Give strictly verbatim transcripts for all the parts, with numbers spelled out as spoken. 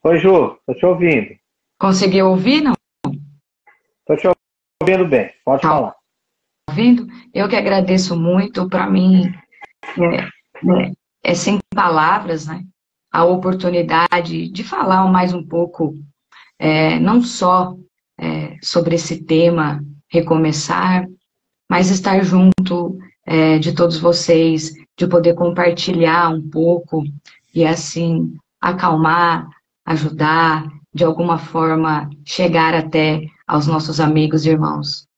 Oi, Ju, tô te ouvindo. Conseguiu ouvir, não? Tô te ouvindo bem, pode Tá falar. ouvindo? Eu que agradeço muito, para mim é, é, é sem palavras, né? A oportunidade de falar mais um pouco, é, não só é, sobre esse tema, recomeçar, mas estar junto é, de todos vocês, de poder compartilhar um pouco e assim acalmar, ajudar, de alguma forma chegar até aos nossos amigos e irmãos.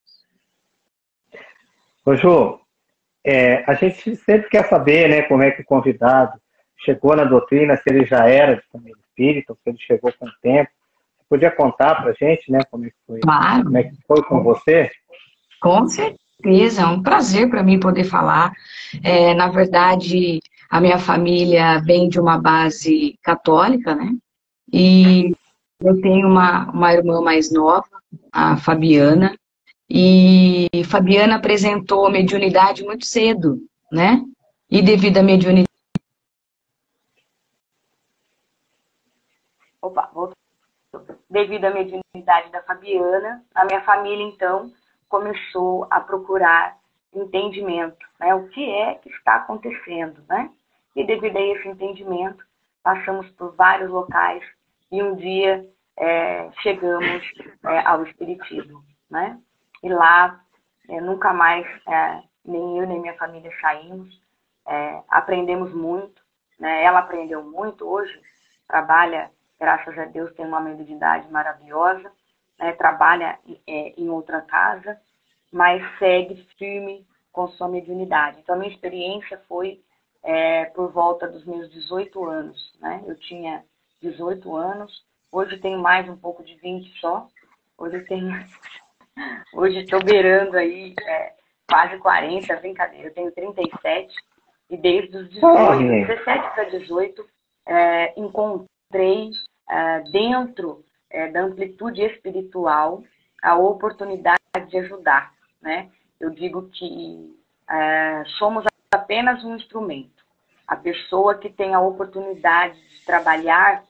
Ô, Ju, é, a gente sempre quer saber, né, como é que o convidado chegou na doutrina, se ele já era de família espírita, ou se ele chegou com o tempo. Você podia contar pra gente, né, como é que foi, Claro, como é que foi com você? com certeza, é um prazer para mim poder falar. É, na verdade, a minha família vem de uma base católica, né? E eu tenho uma, uma irmã mais nova, a Fabiana, e Fabiana apresentou mediunidade muito cedo, né? E devido à mediunidade. Opa, voltou. Devido à mediunidade da Fabiana, a minha família, então, começou a procurar entendimento, né? O que é que está acontecendo, né? E devido a esse entendimento, passamos por vários locais e um dia é, chegamos é, ao Espiritismo, né? E lá, é, nunca mais, é, nem eu nem minha família saímos, é, aprendemos muito, né? Ela aprendeu muito, hoje trabalha, graças a Deus, tem uma mediunidade maravilhosa, né? Trabalha é, em outra casa, mas segue firme com sua mediunidade. Então, a minha experiência foi é, por volta dos meus dezoito anos, né? Eu tinha dezoito anos, hoje tenho mais um pouco de vinte só, hoje eu tenho, hoje estou beirando aí é, quase quarenta, brincadeira, eu tenho trinta e sete, e desde os Oh, dezoito, dezessete para dezoito, é, encontrei é, dentro é, da amplitude espiritual a oportunidade de ajudar, né? Eu digo que é, somos apenas um instrumento. A pessoa que tem a oportunidade de trabalhar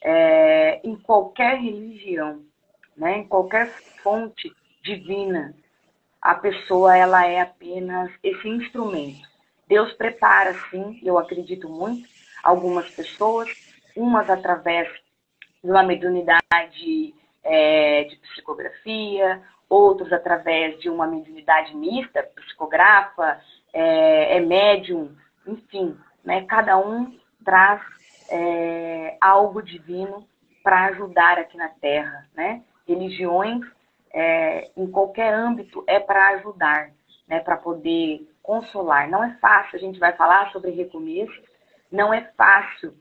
é, em qualquer religião, né, em qualquer fonte divina, a pessoa ela é apenas esse instrumento. Deus prepara, sim, eu acredito muito, algumas pessoas, umas através de uma mediunidade é, de psicografia, outros através de uma mediunidade mista, psicografa, é, é médium, enfim, né? Cada um traz é, algo divino para ajudar aqui na Terra, né? Religiões, é, em qualquer âmbito, é para ajudar, né? Para poder consolar. Não é fácil, a gente vai falar sobre recomeço, não é fácil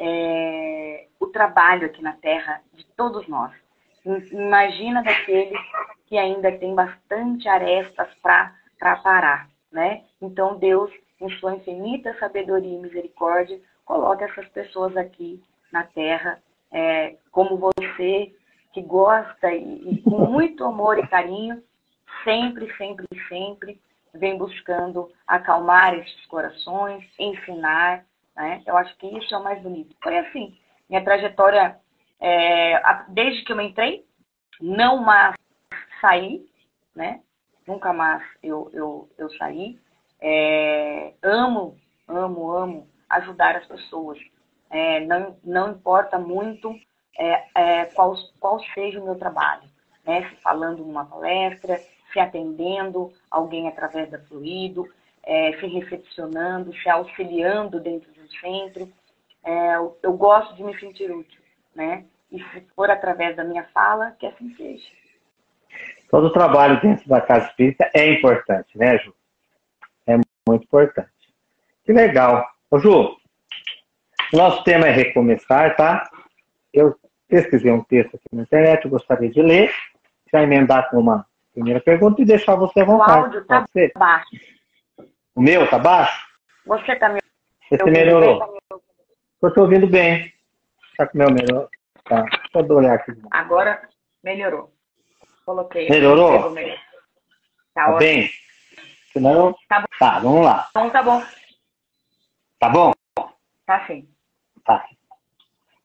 é, o trabalho aqui na Terra de todos nós. Imagina daqueles que ainda tem bastante arestas para parar, né? Então Deus, em sua infinita sabedoria e misericórdia, coloca essas pessoas aqui na Terra, é, como você, que gosta e, e com muito amor e carinho, sempre, sempre, sempre vem buscando acalmar esses corações, ensinar, né? Eu acho que isso é o mais bonito. Foi assim, minha trajetória, é, desde que eu entrei, não mais saí, né? Nunca mais eu, eu, eu saí. É, amo, amo, amo ajudar as pessoas. É, não, não importa muito é, é, qual, qual seja o meu trabalho, né? Se falando numa palestra, se atendendo alguém através da Fluido, é, se recepcionando, se auxiliando dentro do centro. É, eu, eu gosto de me sentir útil, né? E se for através da minha fala, que assim seja. todo o trabalho dentro da casa espírita é importante, né, Ju? É muito importante. Que legal. Ô, Ju, nosso tema é recomeçar, tá? Eu pesquisei um texto aqui na internet, eu gostaria de ler, já emendar com uma primeira pergunta e deixar você à O vontade. áudio tá Pode ser? baixo. O meu tá baixo? Você tá me Esse ouvindo bem? melhorou? Estou te ouvindo bem. Tá com o meu melhor? Tá. Deixa eu olhar aqui. Agora melhorou. Coloquei aqui, Melhorou? pegou melhor. Tá Tá ótimo. bem? Senão... Tá bom. Tá, vamos lá. Então tá bom. Tá bom? Tá sim. Tá.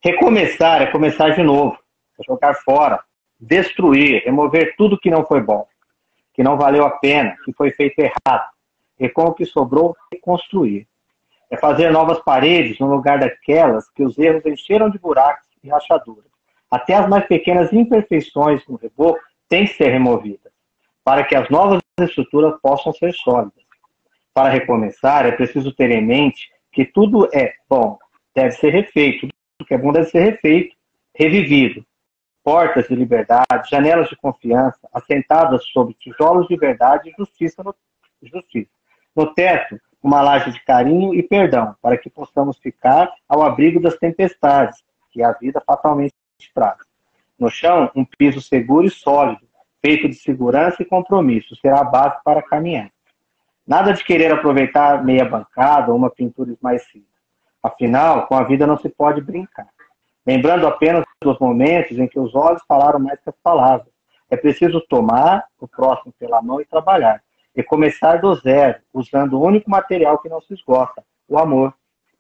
Recomeçar é começar de novo, é jogar fora, destruir, remover tudo que não foi bom, que não valeu a pena, que foi feito errado. E com o que sobrou, reconstruir. É fazer novas paredes no lugar daquelas que os erros encheram de buracos e rachaduras. Até as mais pequenas imperfeições no reboco têm que ser removidas, para que as novas estruturas possam ser sólidas. Para recomeçar, é preciso ter em mente que tudo é bom, deve ser refeito, tudo que é bom deve ser refeito, revivido. Portas de liberdade, janelas de confiança, assentadas sobre tijolos de verdade e justiça no, justiça. No teto, uma laje de carinho e perdão, para que possamos ficar ao abrigo das tempestades que a vida fatalmente traz. No chão, um piso seguro e sólido, feito de segurança e compromisso, será a base para caminhar. Nada de querer aproveitar meia bancada ou uma pintura esmaecida. Afinal, com a vida não se pode brincar. Lembrando apenas dos momentos em que os olhos falaram mais que as palavras. É preciso tomar o próximo pela mão e trabalhar. E começar do zero, usando o único material que não se esgota, o amor.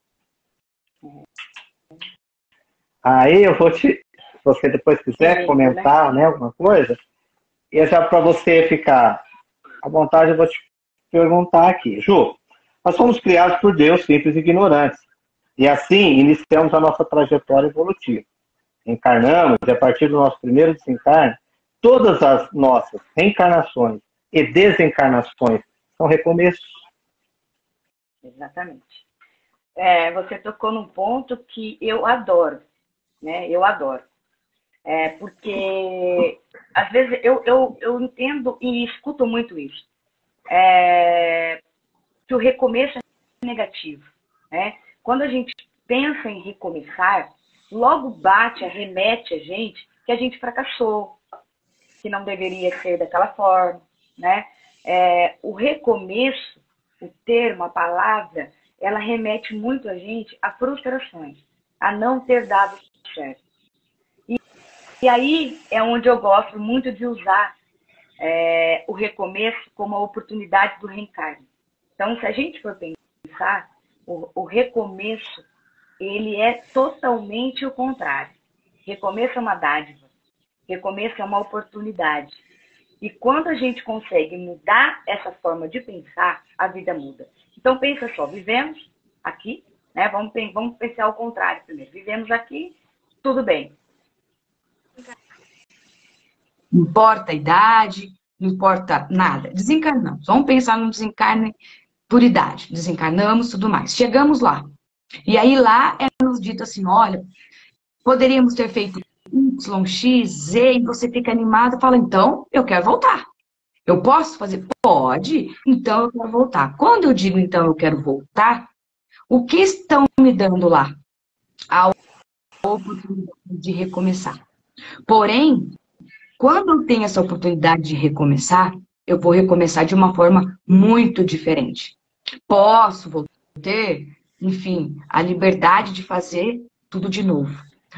Aí eu vou te, se você depois quiser comentar, né, alguma coisa, e já para você ficar à vontade, eu vou te perguntar aqui. Ju, nós fomos criados por Deus simples e ignorantes. E assim iniciamos a nossa trajetória evolutiva. Encarnamos, e a partir do nosso primeiro desencarne, todas as nossas reencarnações e desencarnações são recomeços. Exatamente. É, você tocou num ponto que eu adoro, né? Eu adoro. É, porque, às vezes, eu, eu, eu entendo e escuto muito isso. É, que o recomeço é negativo, né? Quando a gente pensa em recomeçar, logo bate, arremete a gente que a gente fracassou, que não deveria ser daquela forma, né? É, o recomeço, o termo, a palavra, ela remete muito a gente a frustrações, a não ter dado certo. E, e aí é onde eu gosto muito de usar é, o recomeço como a oportunidade do reencarne. Então, se a gente for pensar, o, o recomeço, ele é totalmente o contrário. Recomeço é uma dádiva. Recomeço é uma oportunidade. E quando a gente consegue mudar essa forma de pensar, a vida muda. Então, pensa só, vivemos aqui, né? Vamos, vamos pensar ao contrário primeiro. Vivemos aqui, tudo bem. Não importa a idade, não importa nada. Desencarnamos. Vamos pensar no desencarne por idade. Desencarnamos, tudo mais. Chegamos lá. E aí lá é nos dito assim, olha, poderíamos ter feito Y, X, Z, e você fica animado e fala, então, eu quero voltar. Eu posso fazer? Pode, então eu quero voltar. Quando eu digo, então, eu quero voltar, o que estão me dando lá? A oportunidade de recomeçar. Porém, quando eu tenho essa oportunidade de recomeçar, eu vou recomeçar de uma forma muito diferente. Posso, vou ter, enfim, a liberdade de fazer tudo de novo.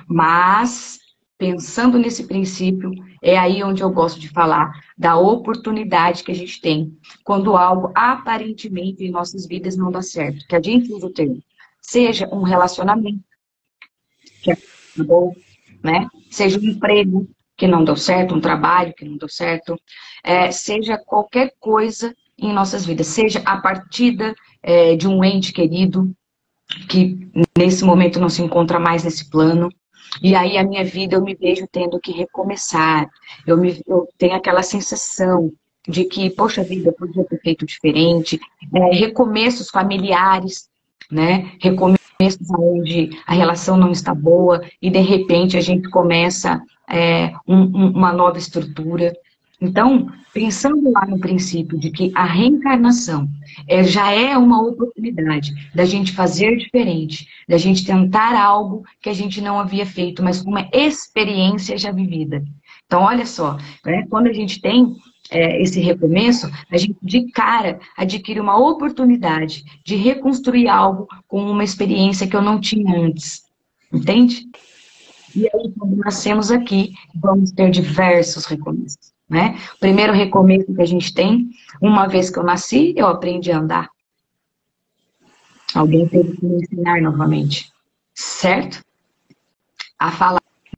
Mas, pensando nesse princípio, é aí onde eu gosto de falar da oportunidade que a gente tem quando algo aparentemente em nossas vidas não dá certo. Que a gente usa o termo. Seja um relacionamento, que é bom, né? Seja um emprego que não deu certo, um trabalho que não deu certo, é, seja qualquer coisa em nossas vidas, seja a partida é, de um ente querido que nesse momento não se encontra mais nesse plano, e aí a minha vida eu me vejo tendo que recomeçar, eu, me, eu tenho aquela sensação de que, poxa vida, eu podia ter feito diferente, é, recomeços familiares, né, recomeços onde a relação não está boa, e de repente a gente começa é, um, um, uma nova estrutura. Então, pensando lá no princípio de que a reencarnação é, já é uma oportunidade da gente fazer diferente, da gente tentar algo que a gente não havia feito, mas com uma experiência já vivida. Então, olha só, né, quando a gente tem é, esse recomeço, a gente de cara adquire uma oportunidade de reconstruir algo com uma experiência que eu não tinha antes. Entende? E aí, quando nascemos aqui, vamos ter diversos recomeços. Né? O primeiro recomeço que a gente tem, uma vez que eu nasci, eu aprendi a andar. Alguém teve que me ensinar novamente, certo? a falar.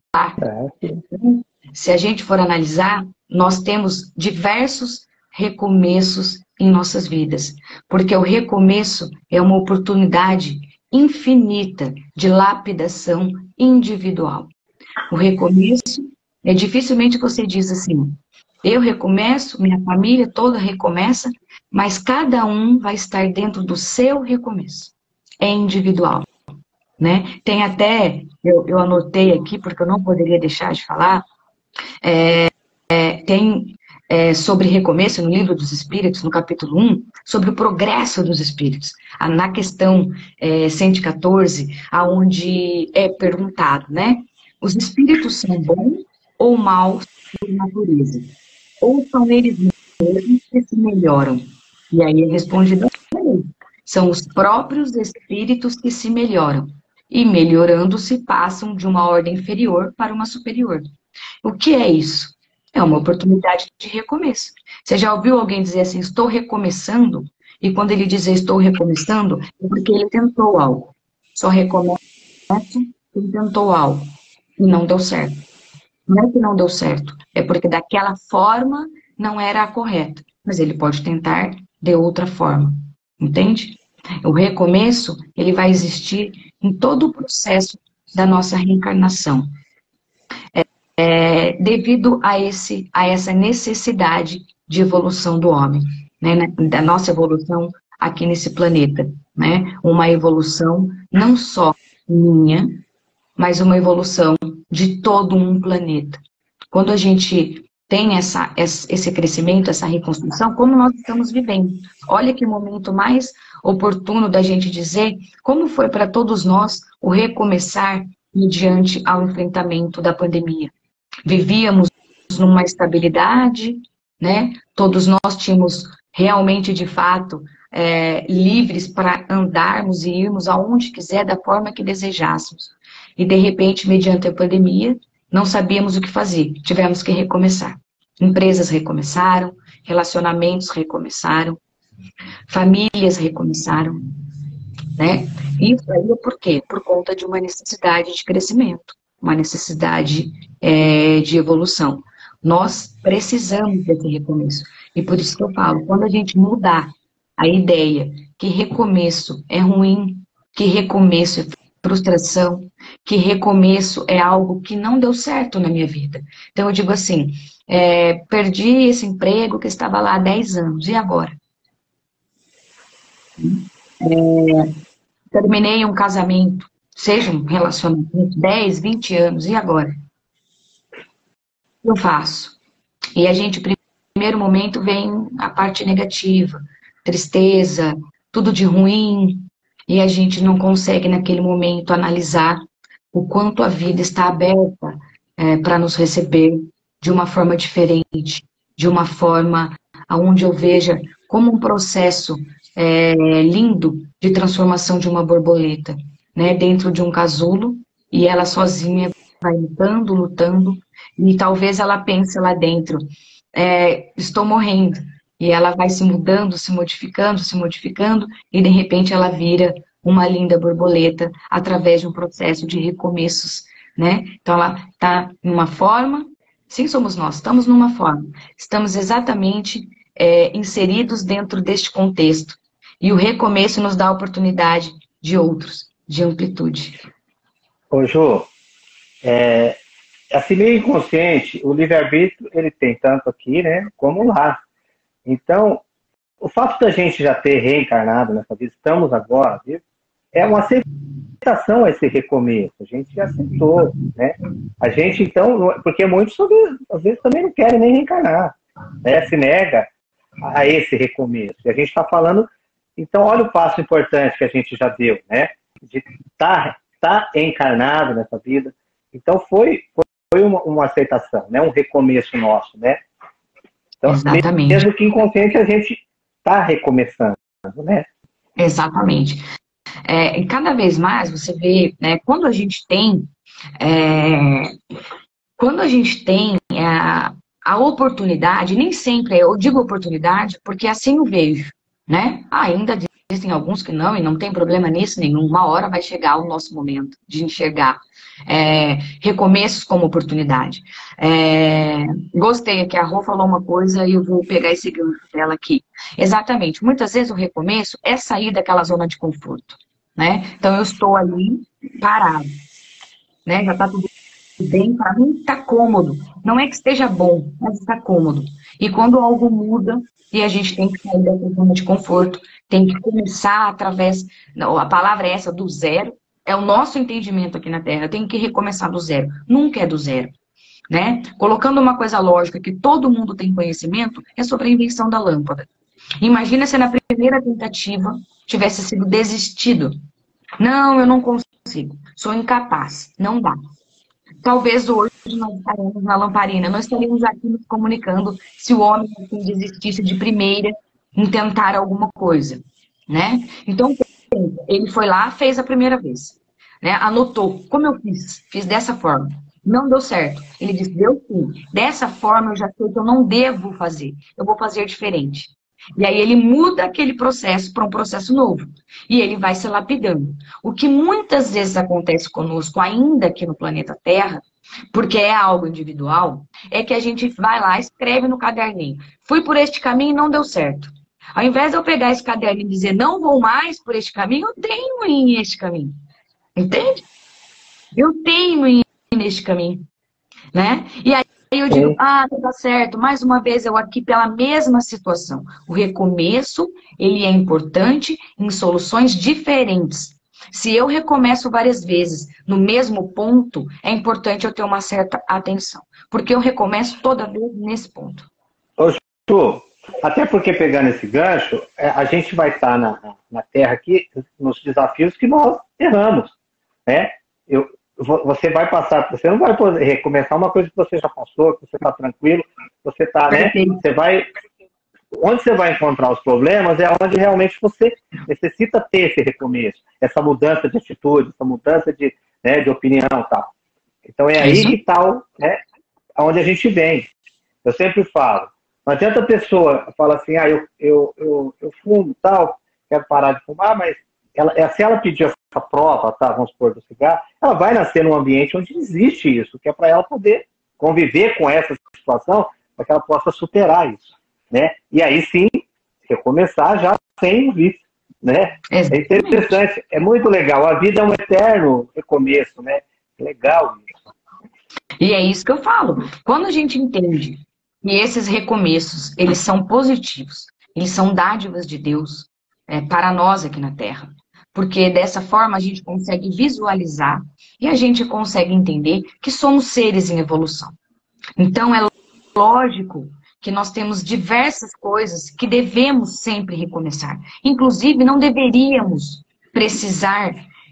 Se a gente for analisar, nós temos diversos recomeços em nossas vidas, porque o recomeço é uma oportunidade infinita de lapidação individual. O recomeço é dificilmente você diz assim, eu recomeço, minha família toda recomeça, mas cada um vai estar dentro do seu recomeço. É individual, né? Tem até, eu, eu anotei aqui, porque eu não poderia deixar de falar, é, é, tem é, sobre recomeço no Livro dos Espíritos, no capítulo um, sobre o progresso dos espíritos. Na questão é, cento e quatorze, onde é perguntado, né? Os espíritos são bons ou maus por natureza? Ou são eles mesmos que se melhoram? E aí é respondido, são os próprios espíritos que se melhoram. E melhorando-se, passam de uma ordem inferior para uma superior. O que é isso? É uma oportunidade de recomeço. Você já ouviu alguém dizer assim, estou recomeçando? E quando ele diz estou recomeçando, é porque ele tentou algo. Só recomeça, ele tentou algo. E não deu certo. Não é que não deu certo, é porque daquela forma não era a correta. Mas ele pode tentar de outra forma. Entende? O recomeço, ele vai existir em todo o processo da nossa reencarnação. É, é, devido a, esse, a essa necessidade de evolução do homem, né, da nossa evolução aqui nesse planeta, né, uma evolução não só minha, mas uma evolução de todo um planeta. Quando a gente tem essa, esse crescimento, essa reconstrução, como nós estamos vivendo. Olha que momento mais oportuno da gente dizer como foi para todos nós o recomeçar mediante ao enfrentamento da pandemia. Vivíamos numa estabilidade, né? Todos nós tínhamos realmente, de fato, é, livres para andarmos e irmos aonde quiser, da forma que desejássemos. E, de repente, mediante a pandemia, não sabíamos o que fazer, tivemos que recomeçar. Empresas recomeçaram, relacionamentos recomeçaram, famílias recomeçaram, né? Isso aí é por quê? Por conta de uma necessidade de crescimento, uma necessidade é, de evolução. Nós precisamos desse recomeço. E por isso que eu falo, quando a gente mudar a ideia que recomeço é ruim, que recomeço é frustração, que recomeço é algo que não deu certo na minha vida. Então eu digo assim, é, perdi esse emprego que estava lá há dez anos, e agora? É, terminei um casamento, seja um relacionamento, dez, vinte anos, e agora? O que eu faço? E a gente, no primeiro momento, vem a parte negativa, tristeza, tudo de ruim, e a gente não consegue, naquele momento, analisar o quanto a vida está aberta é, para nos receber de uma forma diferente, de uma forma onde eu veja como um processo é, lindo de transformação de uma borboleta, né, dentro de um casulo, e ela sozinha vai lutando, lutando, e talvez ela pense lá dentro, é, estou morrendo. E ela vai se mudando, se modificando, se modificando, e de repente ela vira uma linda borboleta através de um processo de recomeços, né? Então ela está numa forma, sim somos nós, estamos numa forma, estamos exatamente é, inseridos dentro deste contexto. E o recomeço nos dá a oportunidade de outros, de amplitude. Ô Ju, é, assim meio inconsciente, o livre-arbítrio ele tem tanto aqui, né, como lá. Então, o fato da gente já ter reencarnado nessa vida, estamos agora, viu? É uma aceitação a esse recomeço. A gente já aceitou, né? A gente, então, porque muitos, às vezes, também não querem nem reencarnar, né? Se nega a esse recomeço. E a gente está falando, então, olha o passo importante que a gente já deu, né? De estar tá, tá encarnado nessa vida. Então, foi, foi uma, uma aceitação, né? Um recomeço nosso, né? Então, exatamente. Mesmo que inconsciente, a gente está recomeçando, né? Exatamente. É, e cada vez mais você vê, né, quando a gente tem, é, quando a gente tem a, a oportunidade, nem sempre, eu digo oportunidade, porque assim eu vejo, né? Ainda existem alguns que não, e não tem problema nisso nenhum. Uma hora vai chegar o nosso momento de enxergar é, recomeços como oportunidade. É, gostei que a Rô falou uma coisa e eu vou pegar esse gancho dela aqui. Exatamente. Muitas vezes o recomeço é sair daquela zona de conforto, né? Então eu estou ali parado, né? Já está tudo bem, para mim está cômodo. Não é que esteja bom, mas está cômodo. E quando algo muda, e a gente tem que sair dessa zona de conforto, tem que começar através, não, a palavra é essa, do zero, é o nosso entendimento aqui na Terra, tem que recomeçar do zero, nunca é do zero, né? Colocando uma coisa lógica que todo mundo tem conhecimento, é sobre a invenção da lâmpada. Imagina se na primeira tentativa tivesse sido desistido. Não, eu não consigo, sou incapaz, não dá. Talvez hoje nós estaremos na lamparina, nós estaríamos aqui nos comunicando se o homem assim, desistisse de primeira em tentar alguma coisa, né? Então, ele foi lá, fez a primeira vez, né? Anotou, como eu fiz, fiz dessa forma, não deu certo. Ele disse, deu sim, dessa forma eu já sei que eu não devo fazer, eu vou fazer diferente. E aí ele muda aquele processo para um processo novo. E ele vai se lapidando. O que muitas vezes acontece conosco, ainda aqui no planeta Terra, porque é algo individual, é que a gente vai lá, escreve no caderninho. Fui por este caminho e não deu certo. Ao invés de eu pegar esse caderninho e dizer, não vou mais por este caminho, eu tenho em este caminho. Entende? Eu tenho em neste caminho. Né? E aí eu digo, ah, tá certo, mais uma vez eu aqui pela mesma situação. O recomeço, ele é importante em soluções diferentes. Se eu recomeço várias vezes no mesmo ponto, é importante eu ter uma certa atenção. Porque eu recomeço toda vez nesse ponto. Ô, Ju, até porque pegando esse gancho, a gente vai estar na, na Terra aqui nos desafios que nós erramos, né? Eu, você vai passar, você não vai poder recomeçar uma coisa que você já passou, que você está tranquilo, você está, né? Você vai, onde você vai encontrar os problemas é onde realmente você necessita ter esse recomeço, essa mudança de atitude, essa mudança de, né, de opinião e tal. Então é aí que está, né, onde a gente vem. Eu sempre falo, não adianta a pessoa falar assim, ah, eu, eu, eu, eu fumo e tal, quero parar de fumar, mas ela, se ela pedir essa prova, tá, vamos supor, do cigarro, ela vai nascer num ambiente onde existe isso, que é para ela poder conviver com essa situação, para que ela possa superar isso, né? E aí sim, recomeçar já sem vício, né? Exatamente. É interessante, é muito legal. A vida é um eterno recomeço, né? Legal isso. E é isso que eu falo. Quando a gente entende que esses recomeços, eles são positivos, eles são dádivas de Deus é, para nós aqui na Terra. Porque dessa forma a gente consegue visualizar e a gente consegue entender que somos seres em evolução. Então é lógico que nós temos diversas coisas que devemos sempre recomeçar. Inclusive, não deveríamos precisar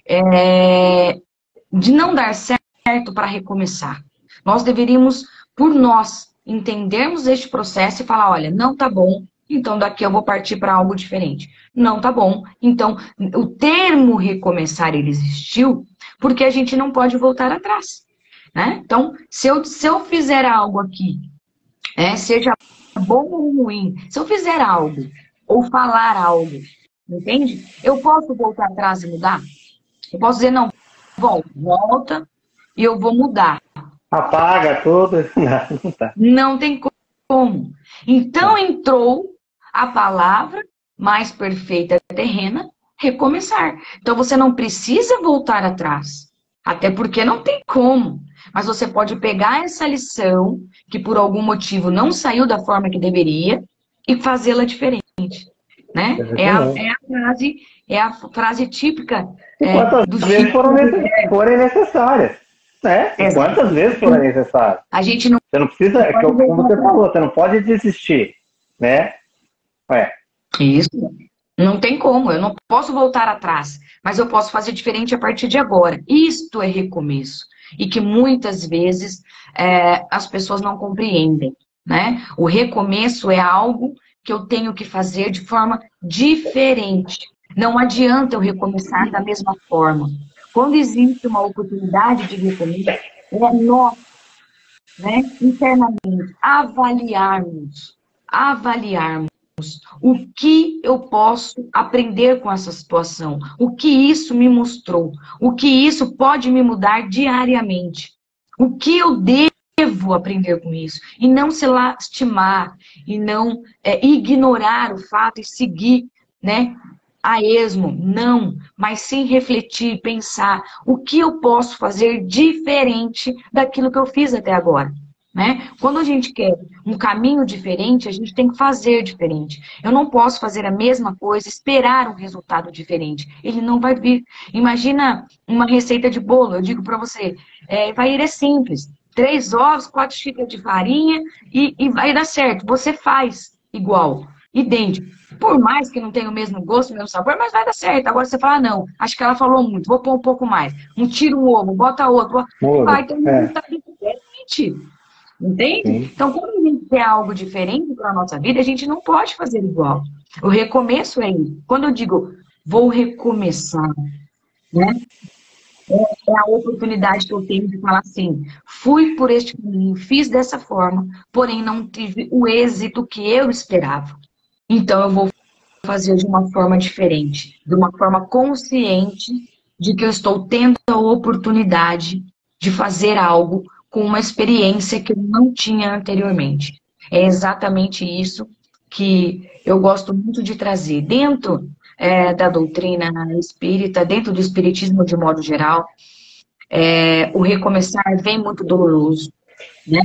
é, de não dar certo para recomeçar. Nós deveríamos, por nós, entendermos este processo e falar, olha, não tá bom, então daqui eu vou partir para algo diferente. Não tá bom. Então, o termo recomeçar, ele existiu porque a gente não pode voltar atrás. Né? Então, se eu, se eu fizer algo aqui, é, seja bom ou ruim, se eu fizer algo ou falar algo, entende? Eu posso voltar atrás e mudar? Eu posso dizer, não, volta, volta e eu vou mudar. Apaga tudo. Não, não tá. Não tem como. Então entrou a palavra mais perfeita terrena, recomeçar. Então você não precisa voltar atrás. Até porque não tem como. Mas você pode pegar essa lição, que por algum motivo não saiu da forma que deveria, e fazê-la diferente. Né? É, a, é a frase, é a frase típica. Quantas é, vezes foram necess... forem necessárias. Né? Quantas vezes forem necessárias. A gente não. Você não precisa, é como você falou, você não pode desistir. Né? É. Isso. Não tem como, eu não posso voltar atrás, mas eu posso fazer diferente a partir de agora. Isto é recomeço. E que muitas vezes é, as pessoas não compreendem. Né? O recomeço é algo que eu tenho que fazer de forma diferente. Não adianta eu recomeçar da mesma forma. Quando existe uma oportunidade de recomeço, é nós, né, internamente, avaliarmos, avaliarmos o que eu posso aprender com essa situação, o que isso me mostrou, o que isso pode me mudar diariamente, o que eu devo aprender com isso, e não se lastimar, e não é, ignorar o fato e seguir, né, a esmo, não, mas sim refletir, pensar o que eu posso fazer diferente daquilo que eu fiz até agora. Né? Quando a gente quer um caminho diferente, a gente tem que fazer diferente. Eu não posso fazer a mesma coisa, esperar um resultado diferente. Ele não vai vir. Imagina uma receita de bolo, eu digo para você, é, vai ir é simples. Três ovos, quatro xícaras de farinha e, e vai dar certo. Você faz igual, idêntico. Por mais que não tenha o mesmo gosto, o mesmo sabor, mas vai dar certo. Agora você fala, não, acho que ela falou muito, vou pôr um pouco mais. Um tira um ovo, bota outro. Ovo, vai ter um é. resultado diferente. Entende? Sim. Então, quando a gente quer algo diferente para a nossa vida, a gente não pode fazer igual. O recomeço é isso. Quando eu digo, vou recomeçar, né? É, é a oportunidade que eu tenho de falar assim, fui por este caminho, fiz dessa forma, porém não tive o êxito que eu esperava. Então, eu vou fazer de uma forma diferente, de uma forma consciente de que eu estou tendo a oportunidade de fazer algo com uma experiência que eu não tinha anteriormente. É exatamente isso que eu gosto muito de trazer. Dentro é, da doutrina espírita, dentro do espiritismo de modo geral, é, o recomeçar vem muito doloroso, né?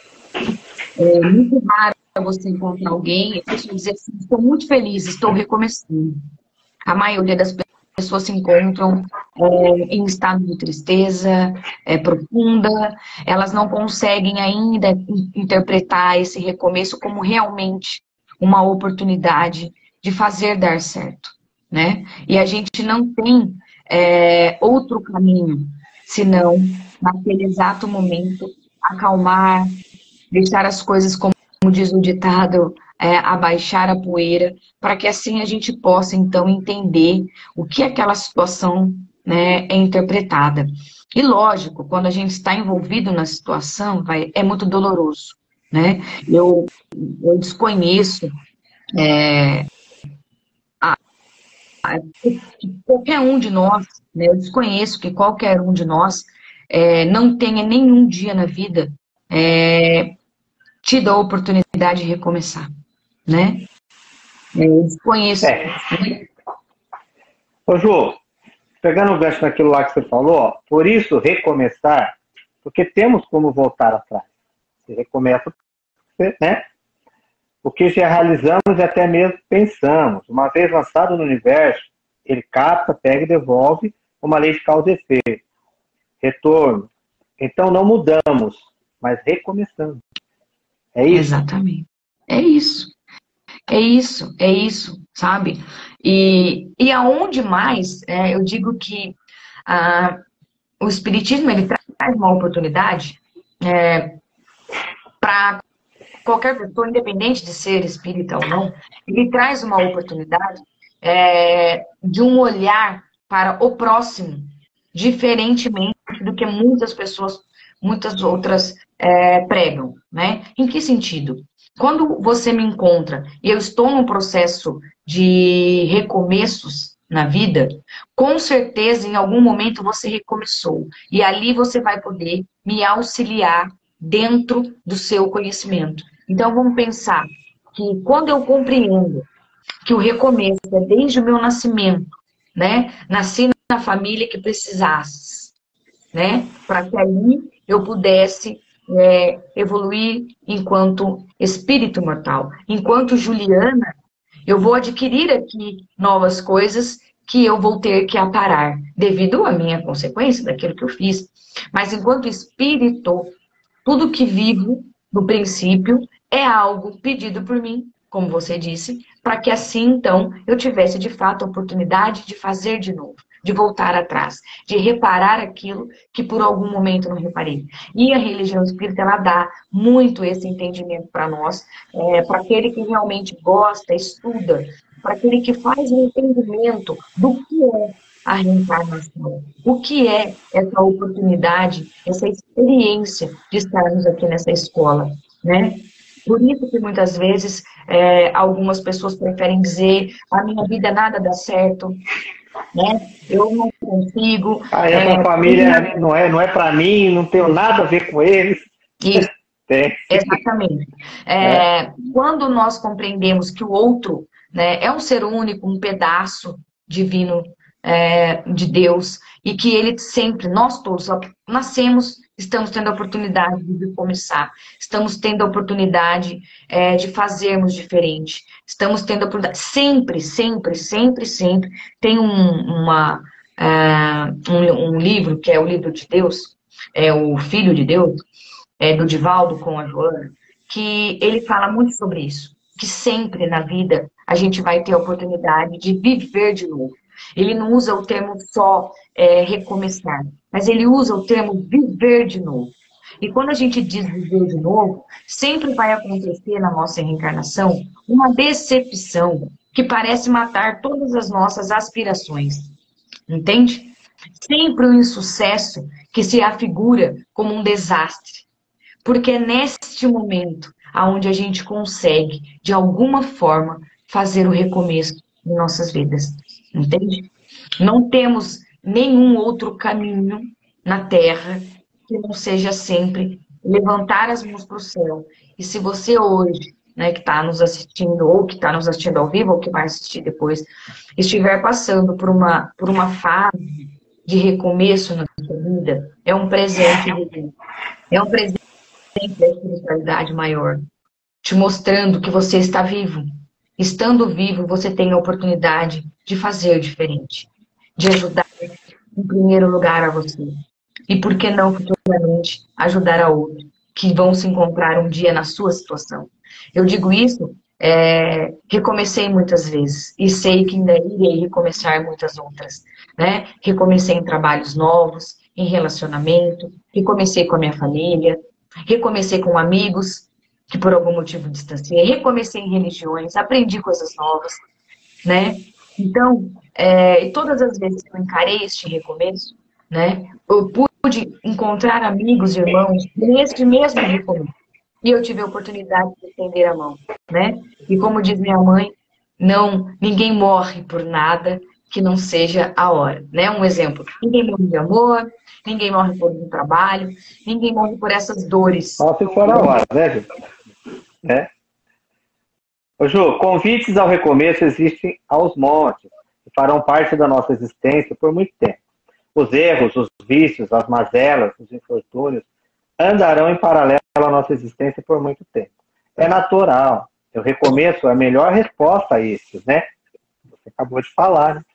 É muito raro você encontrar alguém e a pessoa dizer assim, estou muito feliz, estou recomeçando. A maioria das pessoas se encontram é, em estado de tristeza é, profunda, elas não conseguem ainda interpretar esse recomeço como realmente uma oportunidade de fazer dar certo, né? E a gente não tem é, outro caminho, senão, naquele exato momento, acalmar, deixar as coisas como diz o ditado, é, abaixar a poeira, para que assim a gente possa, então, entender o que aquela situação, né, é interpretada. E, lógico, quando a gente está envolvido na situação, vai, é muito doloroso, né? Eu, eu desconheço é, a, a, qualquer um de nós, né, eu desconheço que qualquer um de nós é, não tenha nenhum dia na vida é, tido a oportunidade de recomeçar, né? Eu desconheço. É. Ô, Ju, pegando o gancho naquilo lá que você falou, ó, por isso recomeçar, porque temos como voltar atrás. Você recomeça, né? O que já realizamos e até mesmo pensamos. Uma vez lançado no universo, ele capta, pega e devolve uma lei de causa e efeito. Retorno. Então não mudamos, mas recomeçamos. É isso? Exatamente. É isso. É isso, é isso, sabe? E, e aonde mais, é, eu digo que ah, o Espiritismo, ele traz uma oportunidade é, para qualquer pessoa, independente de ser espírita ou não, ele traz uma oportunidade é, de um olhar para o próximo, diferentemente do que muitas pessoas, muitas outras é, pregam, né? Em que sentido? Quando você me encontra e eu estou num processo de recomeços na vida, com certeza em algum momento você recomeçou. E ali você vai poder me auxiliar dentro do seu conhecimento. Então vamos pensar que quando eu compreendo que o recomeço é desde o meu nascimento, né? Nasci na família que precisasse, né? Para que ali eu pudesse é, evoluir enquanto espírito mortal. Enquanto Juliana, eu vou adquirir aqui novas coisas que eu vou ter que aparar, devido à minha consequência daquilo que eu fiz. Mas enquanto espírito, tudo que vivo, no princípio, é algo pedido por mim, como você disse, para que assim, então, eu tivesse de fato a oportunidade de fazer de novo, de voltar atrás, de reparar aquilo que por algum momento não reparei. E a religião espírita, ela dá muito esse entendimento para nós, é, para aquele que realmente gosta, estuda, para aquele que faz um entendimento do que é a reencarnação, o que é essa oportunidade, essa experiência de estarmos aqui nessa escola, né? Por isso que muitas vezes é, algumas pessoas preferem dizer a minha vida nada dá certo, né? Eu não consigo. Ah, essa é, família não é, não é para mim, não tenho nada a ver com eles. Isso. Tem. Exatamente. É, é. Quando nós compreendemos que o outro, né, é um ser único, um pedaço divino é, de Deus, e que ele sempre, nós todos nascemos, estamos tendo a oportunidade de começar, estamos tendo a oportunidade é, de fazermos diferente, estamos tendo a oportunidade, sempre, sempre, sempre, sempre, tem um, uma, uh, um, um livro, que é o livro de Deus, é o Filho de Deus, É, do Divaldo com a Joana, que ele fala muito sobre isso, que sempre na vida a gente vai ter a oportunidade de viver de novo. Ele não usa o termo só é, recomeçar, mas ele usa o termo viver de novo. E quando a gente diz viver de novo, sempre vai acontecer na nossa reencarnação uma decepção que parece matar todas as nossas aspirações. Entende? Sempre um insucesso que se afigura como um desastre. Porque é neste momento onde a gente consegue, de alguma forma, fazer o recomeço em nossas vidas. Entende? Não temos nenhum outro caminho na Terra que não seja sempre levantar as mãos para o céu. E se você hoje, né, que está nos assistindo, ou que está nos assistindo ao vivo, ou que vai assistir depois, estiver passando por uma, por uma fase de recomeço na sua vida, é um presente de Deus. É um presente da espiritualidade maior, te mostrando que você está vivo. Estando vivo, você tem a oportunidade de fazer diferente, de ajudar, em primeiro lugar, a você. E por que não, futuramente, ajudar a outro, que vão se encontrar um dia na sua situação. Eu digo isso, é, recomecei muitas vezes, e sei que ainda irei recomeçar muitas outras. Né? Recomecei em trabalhos novos, em relacionamento, recomecei com a minha família, recomecei com amigos que por algum motivo distanciei, recomecei em religiões, aprendi coisas novas, né? Então, é, e todas as vezes que eu encarei este recomeço, né, eu pude encontrar amigos e irmãos neste mesmo recomeço. E eu tive a oportunidade de estender a mão, né? E como diz minha mãe, não, ninguém morre por nada que não seja a hora, né? Um exemplo, ninguém morre de amor, ninguém morre por um trabalho, ninguém morre por essas dores. Só se for a hora, né, Ju? É. Ô, Ju, convites ao recomeço existem aos montes e farão parte da nossa existência por muito tempo. Os erros, os vícios, as mazelas, os infortúnios andarão em paralelo à nossa existência por muito tempo. É natural. O recomeço é a melhor resposta a isso, né? Você acabou de falar, né?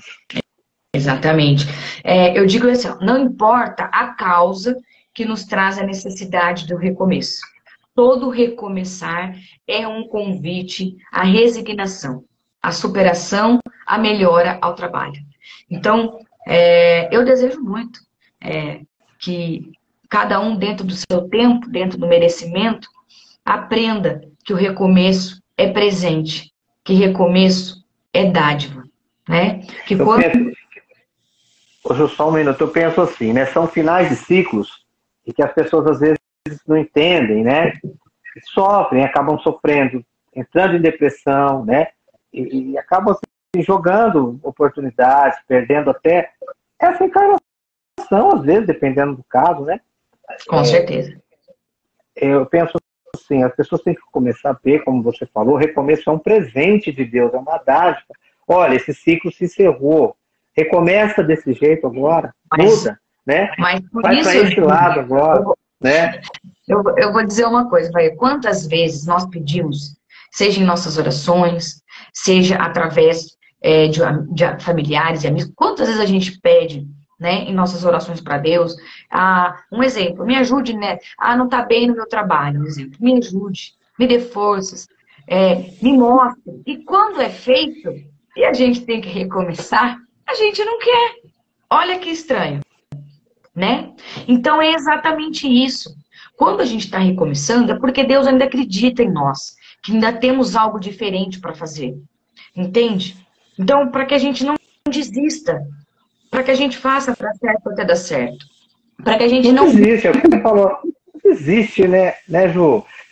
Exatamente. É, eu digo assim, não importa a causa que nos traz a necessidade do recomeço. Todo recomeçar é um convite à resignação, à superação, à melhora ao trabalho. Então, é, eu desejo muito é, que cada um dentro do seu tempo, dentro do merecimento, aprenda que o recomeço é presente, que recomeço é dádiva, né? Que eu quando... penso, Ju, só um minuto, eu penso assim, né? São finais de ciclos e que as pessoas às vezes não entendem, né? Sofrem, acabam sofrendo, entrando em depressão, né? E, e acabam assim, jogando oportunidades, perdendo até essa encarnação, às vezes, dependendo do caso, né? Com é, certeza. Eu penso assim, as pessoas têm que começar a ver, como você falou, o recomeço é um presente de Deus, é uma dádiva. Olha, esse ciclo se encerrou. Recomeça desse jeito agora, mas, muda, né? Mas vai para esse lado agora, eu, né? Eu, eu vou dizer uma coisa, vai. Quantas vezes nós pedimos, seja em nossas orações, seja através é, de, de familiares e amigos, quantas vezes a gente pede, né, em nossas orações para Deus, ah, um exemplo, me ajude, né? Ah, não está bem no meu trabalho, um exemplo, me ajude, me dê forças, é, me mostre. E quando é feito, e a gente tem que recomeçar, a gente não quer. Olha que estranho, né? Então é exatamente isso. Quando a gente está recomeçando, é porque Deus ainda acredita em nós, que ainda temos algo diferente para fazer. Entende? Então, para que a gente não desista, para que a gente faça para certo até dar certo. Para que a gente não... Não existe, é o que você falou. Não existe, né, né, Ju?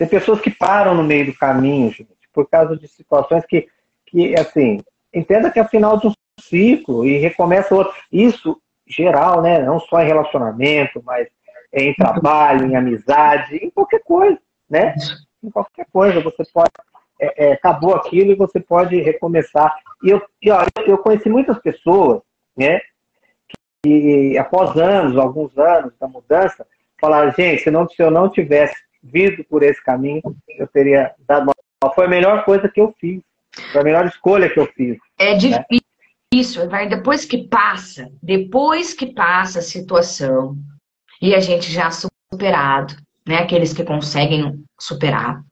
Tem pessoas que param no meio do caminho, gente, por causa de situações que, que assim, entenda que é o final de um ciclo e recomeça outro. Isso, geral, né? Não só em relacionamento, mas em trabalho, em amizade, em qualquer coisa, né? Em qualquer coisa, você pode... É, é, acabou aquilo e você pode recomeçar. E eu, e, ó, eu conheci muitas pessoas, né? Que após anos, alguns anos da mudança, falaram, gente, se, não, se eu não tivesse vindo por esse caminho, eu teria dado uma... Foi a melhor coisa que eu fiz. Foi a melhor escolha que eu fiz. É né? difícil, vai depois que passa, depois que passa a situação, e a gente já superado, né? Aqueles que conseguem superar,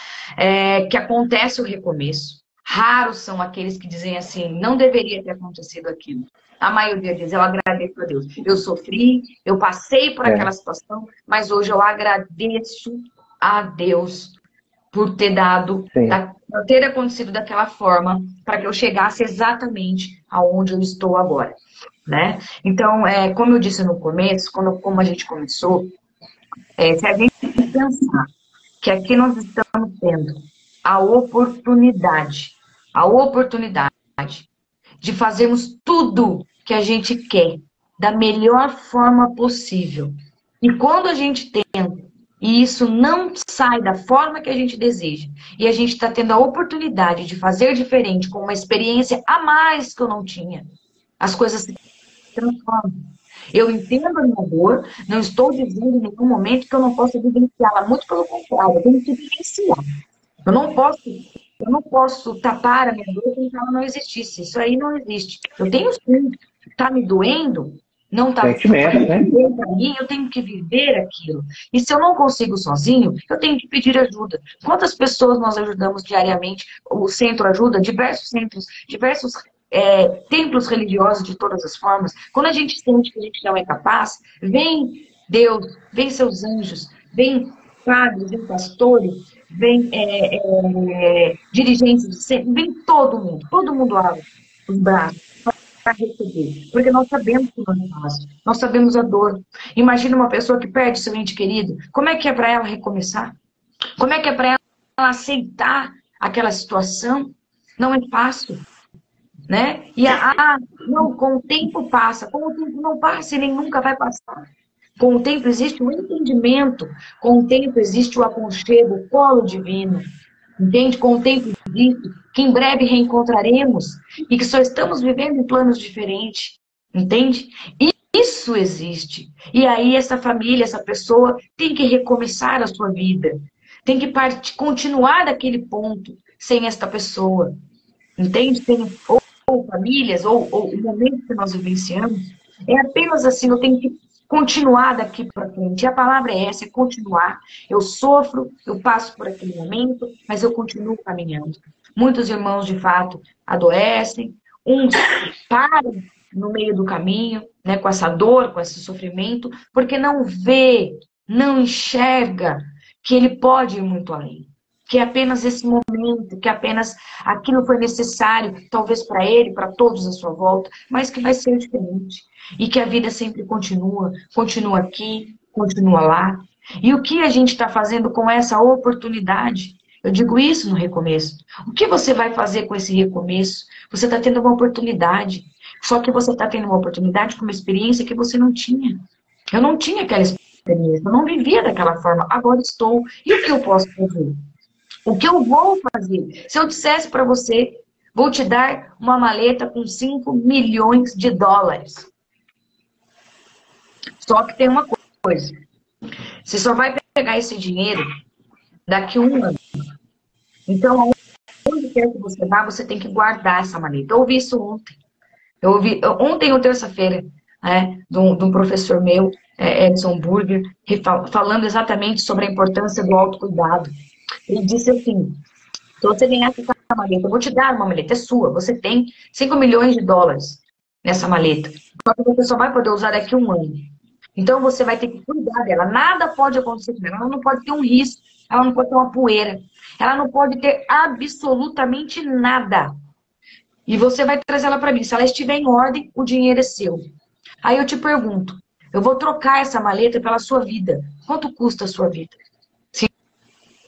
é, que acontece o recomeço. Raros são aqueles que dizem assim, não deveria ter acontecido aquilo. A maioria diz, eu agradeço a Deus. Eu sofri, eu passei por É. aquela situação, mas hoje eu agradeço a Deus por ter dado, da, por ter acontecido daquela forma, para que eu chegasse exatamente aonde eu estou agora. Né? Então, é, como eu disse no começo, quando, como a gente começou, é, se a gente pensar que aqui nós estamos tendo a oportunidade, a oportunidade de fazermos tudo que a gente quer da melhor forma possível. E quando a gente tenta, e isso não sai da forma que a gente deseja, e a gente está tendo a oportunidade de fazer diferente, com uma experiência a mais que eu não tinha, as coisas se transformam. Eu entendo a minha dor, não estou dizendo em nenhum momento que eu não posso vivenciá-la, muito pelo contrário, eu tenho que vivenciar. Eu não posso, eu não posso tapar a minha dor como se ela não existisse. Isso aí não existe. Eu tenho sim, está me doendo, não está Sentimento, né? para mim, eu tenho que viver aquilo. E se eu não consigo sozinho, eu tenho que pedir ajuda. Quantas pessoas nós ajudamos diariamente? O centro ajuda, diversos centros, diversos é, templos religiosos de todas as formas. Quando a gente sente que a gente não é capaz, vem Deus, vem seus anjos, vem padres, vem pastores, vem é, é, dirigentes de centro, vem todo mundo, todo mundo abre os braços para receber, porque nós sabemos que não é fácil, nós sabemos a dor. Imagina uma pessoa que perde seu ente querido, como é que é para ela recomeçar? Como é que é para ela aceitar aquela situação? Não é fácil, né? E ah, não, com o tempo passa, com o tempo não passa e nem nunca vai passar. Com o tempo existe o entendimento, com o tempo existe o aconchego, o colo divino, entende? Com o tempo existe que em breve reencontraremos e que só estamos vivendo em planos diferentes, entende? E isso existe. E aí essa família, essa pessoa tem que recomeçar a sua vida, tem que partir, continuar daquele ponto sem esta pessoa, entende? Tem, ou, ou famílias, ou, ou o momento que nós vivenciamos, é apenas assim, eu tenho que continuar daqui para frente. E a palavra é essa, é continuar. Eu sofro, eu passo por aquele momento, mas eu continuo caminhando. Muitos irmãos, de fato, adoecem, uns param no meio do caminho, né, com essa dor, com esse sofrimento, porque não vê, não enxerga que ele pode ir muito além. Que é apenas esse momento, que apenas aquilo foi necessário, talvez para ele, para todos à sua volta, mas que vai ser diferente. E que a vida sempre continua, continua aqui, continua lá. E o que a gente está fazendo com essa oportunidade? Eu digo isso no recomeço. O que você vai fazer com esse recomeço? Você está tendo uma oportunidade. Só que você está tendo uma oportunidade com uma experiência que você não tinha. Eu não tinha aquela experiência, eu não vivia daquela forma. Agora estou. E o que eu posso fazer? O que eu vou fazer? Se eu dissesse para você, vou te dar uma maleta com cinco milhões de dólares. Só que tem uma coisa. Você só vai pegar esse dinheiro daqui a um ano. Então, onde quer que você vá, você tem que guardar essa maleta. Eu ouvi isso ontem. Eu ouvi ontem ou terça-feira, né, de, um, de um professor meu, Edson Burger, falando exatamente sobre a importância do autocuidado. Ele disse assim, se você ganhar essa maleta, eu vou te dar uma maleta, é sua. Você tem cinco milhões de dólares nessa maleta. Só que você só vai poder usar daqui a um ano. Então você vai ter que cuidar dela. Nada pode acontecer com ela. Ela não pode ter um risco. Ela não pode ter uma poeira. Ela não pode ter absolutamente nada. E você vai trazer ela para mim. Se ela estiver em ordem, o dinheiro é seu. Aí eu te pergunto, eu vou trocar essa maleta pela sua vida. Quanto custa a sua vida?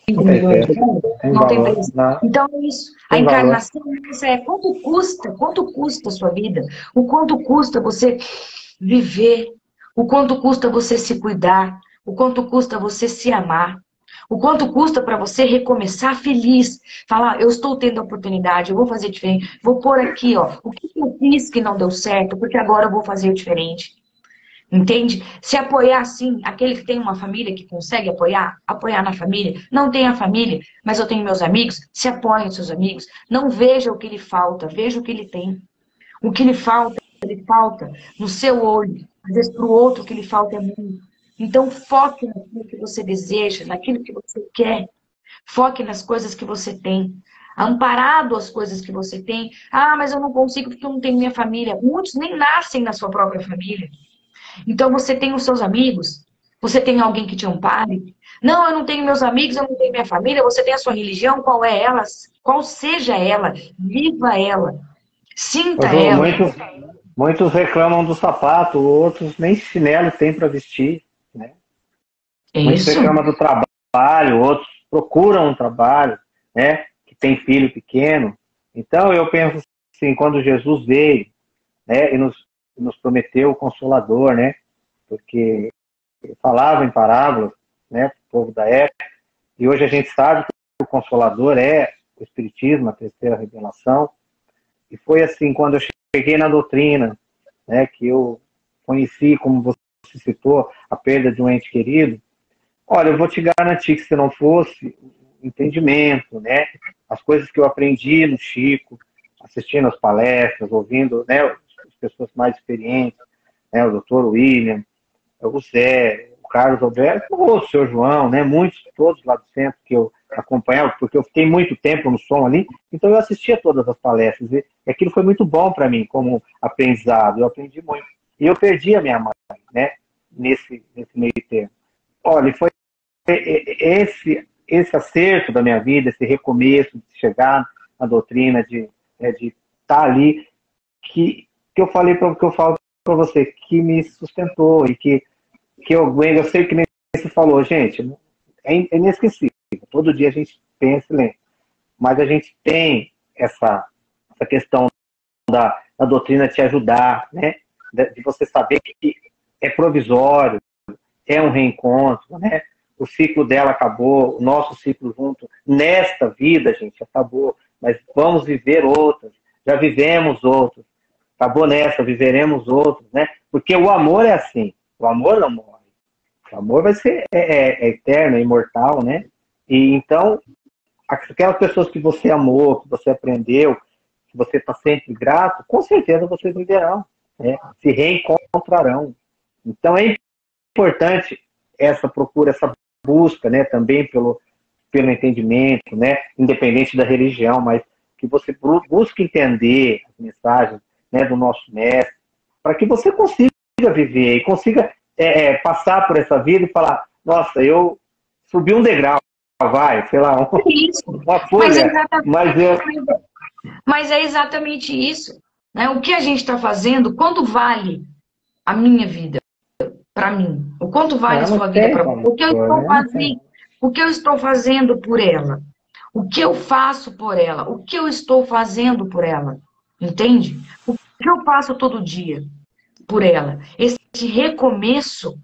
milhões de anos, tem não tem valor, preço. não. Então é isso. A Tem encarnação essa é quanto custa, quanto custa a sua vida, o quanto custa você viver, o quanto custa você se cuidar, o quanto custa você se amar, o quanto custa para você recomeçar feliz, falar, eu estou tendo a oportunidade, eu vou fazer diferente, vou pôr aqui, ó, o que eu fiz que não deu certo, porque agora eu vou fazer diferente. Entende? Se apoiar, sim, aquele que tem uma família que consegue apoiar, apoiar na família. Não tem a família, mas eu tenho meus amigos, se apoiem seus amigos. Não veja o que lhe falta, veja o que ele tem. O que lhe falta, ele falta no seu olho. Às vezes para o outro o que lhe falta é muito. Então foque naquilo que você deseja, naquilo que você quer. Foque nas coisas que você tem. Amparado às coisas que você tem. Ah, mas eu não consigo porque eu não tenho minha família. Muitos nem nascem na sua própria família. Então você tem os seus amigos, você tem alguém que te ampare. Não, eu não tenho meus amigos, eu não tenho minha família, você tem a sua religião, qual é ela? Qual seja ela, viva ela, sinta Ju, ela. muitos, muitos reclamam do sapato, outros nem chinelo tem para vestir, né? É Muitos isso. reclamam do trabalho, outros procuram um trabalho, né? Que tem filho pequeno. Então eu penso assim, quando Jesus veio, né? E nos nos prometeu o Consolador, né? Porque ele falava em parábolas, né? Para o povo da época. E hoje a gente sabe que o Consolador é o Espiritismo, a terceira revelação. E foi assim, quando eu cheguei na doutrina, né? Que eu conheci, como você citou, a perda de um ente querido. Olha, eu vou te garantir que se não fosse o entendimento, né? As coisas que eu aprendi no Chico, assistindo as palestras, ouvindo, né? As pessoas mais experientes, né, o doutor William, o Zé, o Carlos Alberto, o senhor João, né, muitos, todos lá do centro que eu acompanhava, porque eu fiquei muito tempo no som ali, então eu assistia todas as palestras, e aquilo foi muito bom para mim, como aprendizado, eu aprendi muito. E eu perdi a minha mãe, né, nesse, nesse meio termo. Olha, foi esse, esse acerto da minha vida, esse recomeço, de chegar na doutrina, de é, de estar ali, que que eu falei para que eu falo para você, que me sustentou e que que eu eu sei que nem você falou, gente, é inesquecível. Todo dia a gente pensa e lembra, mas a gente tem essa essa questão da, da doutrina te ajudar, né? De, de você saber que é provisório, é um reencontro, né? O ciclo dela acabou, o nosso ciclo junto nesta vida, gente, acabou, mas vamos viver outras, já vivemos outras. Acabou nessa, viveremos outros, né? Porque o amor é assim, o amor não morre. O amor vai ser é, é, é eterno, é imortal, né? E então, aquelas pessoas que você amou, que você aprendeu, que você está sempre grato, com certeza vocês viverão, né? Se reencontrarão. Então é importante essa procura, essa busca, né? Também pelo, pelo entendimento, né? Independente da religião, mas que você busque entender as mensagens, né, do nosso mestre, para que você consiga viver e consiga é, é, passar por essa vida e falar, nossa, eu subi um degrau, vai, sei lá, um, Isso. uma folha, mas, mas eu... Mas é exatamente isso, né? O que a gente está fazendo, quanto vale a minha vida para mim? O quanto vale a sua vida para você? O que eu estou fazendo? O que eu estou fazendo por ela? O que eu faço por ela? O que eu estou fazendo por ela? Entende? O que eu faço todo dia por ela? Esse recomeço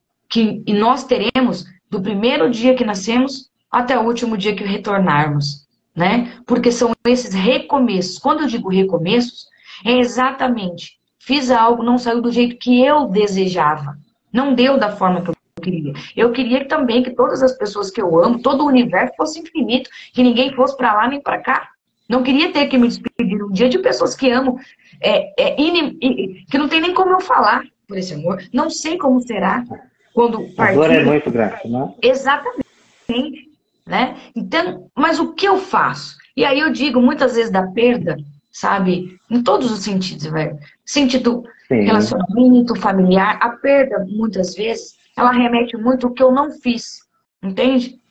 que nós teremos do primeiro dia que nascemos até o último dia que retornarmos, né? Porque são esses recomeços. Quando eu digo recomeços, é exatamente, fiz algo, não saiu do jeito que eu desejava. Não deu da forma que eu queria. Eu queria também que todas as pessoas que eu amo, todo o universo fosse infinito, que ninguém fosse para lá nem para cá. Não queria ter que me despedir um dia de pessoas que amo, é, é, inim, que não tem nem como eu falar por esse amor. Não sei como será quando partir. A dor é muito grande, né? Exatamente. Né? Então, mas o que eu faço? E aí eu digo muitas vezes da perda, sabe? Em todos os sentidos, velho. Sentido Sim. relacionamento familiar, a perda, muitas vezes, ela remete muito ao que eu não fiz. Entende?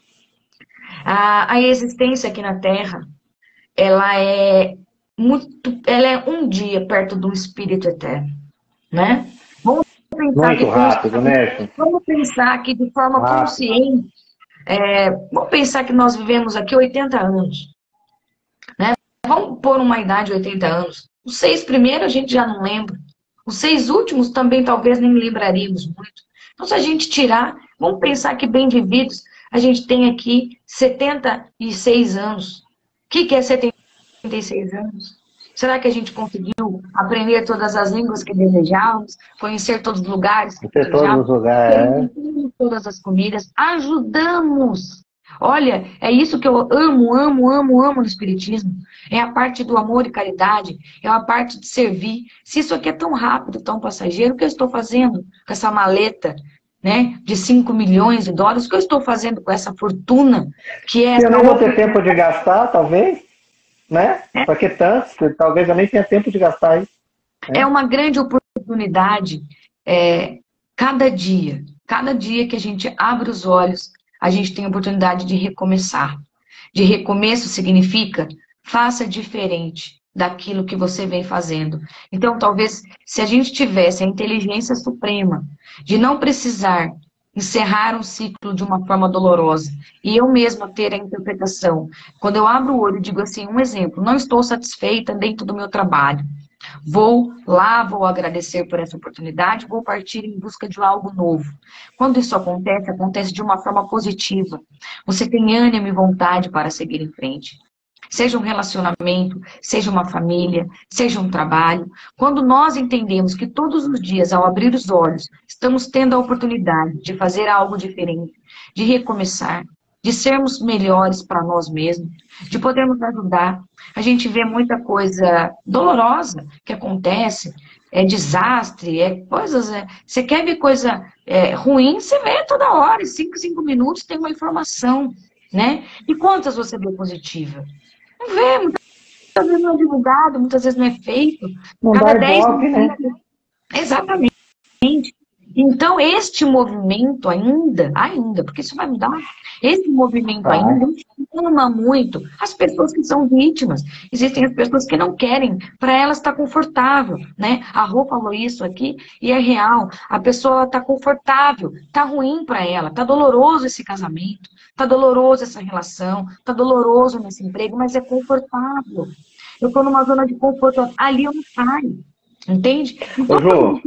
A, a existência aqui na Terra, ela é muito, ela é um dia perto de um espírito eterno, né? Vamos pensar muito que rápido, né? Vamos pensar que de forma rápido. consciente É, vamos pensar que nós vivemos aqui oitenta anos. Né? Vamos pôr uma idade de oitenta anos. Os seis primeiros a gente já não lembra. Os seis últimos também talvez nem lembraríamos muito. Então, se a gente tirar, vamos pensar que bem vividos, a gente tem aqui setenta e seis anos. O que, que é setenta e seis anos? Será que a gente conseguiu aprender todas as línguas que desejávamos, conhecer todos os lugares que Conhecer todos os lugares, todas as comidas? Ajudamos! Olha, é isso que eu amo, amo, amo, amo no Espiritismo. É a parte do amor e caridade, é a parte de servir. Se isso aqui é tão rápido, tão passageiro, o que eu estou fazendo com essa maleta, né, de cinco milhões de dólares? O que eu estou fazendo com essa fortuna? Que é eu não vou ter tempo de gastar, talvez, né? É. Porque tantos, que talvez eu nem tenha tempo de gastar isso. Né? É uma grande oportunidade, é, cada dia, cada dia que a gente abre os olhos, a gente tem a oportunidade de recomeçar. De recomeço significa, faça diferente daquilo que você vem fazendo. Então, talvez, se a gente tivesse a inteligência suprema de não precisar encerrar um ciclo de uma forma dolorosa, e eu mesma ter a interpretação, quando eu abro o olho e digo assim, um exemplo, não estou satisfeita dentro do meu trabalho, vou lá, vou agradecer por essa oportunidade, vou partir em busca de algo novo. Quando isso acontece, acontece de uma forma positiva. Você tem ânimo e vontade para seguir em frente. Seja um relacionamento, seja uma família, seja um trabalho. Quando nós entendemos que todos os dias, ao abrir os olhos, estamos tendo a oportunidade de fazer algo diferente, de recomeçar, de sermos melhores para nós mesmos, de podermos ajudar. A gente vê muita coisa dolorosa que acontece, é desastre, é coisas... É, você quer ver coisa é, ruim, você vê toda hora, em cinco, cinco minutos tem uma informação, né? E quantas você vê positiva? Não vê, muitas vezes não é divulgado, muitas vezes não é feito. Não Cada dá dez ibope, né? Exatamente. Então, este movimento ainda, ainda, porque isso vai mudar, esse movimento Vai. ainda ama muito as pessoas que são vítimas. Existem as pessoas que não querem, para elas está confortável, né? A Rô falou isso aqui e é real. A pessoa está confortável, está ruim para ela, está doloroso esse casamento, está doloroso essa relação, está doloroso nesse emprego, mas é confortável. Eu estou numa zona de conforto, ali eu não saio, entende? Então, Ô, Jô,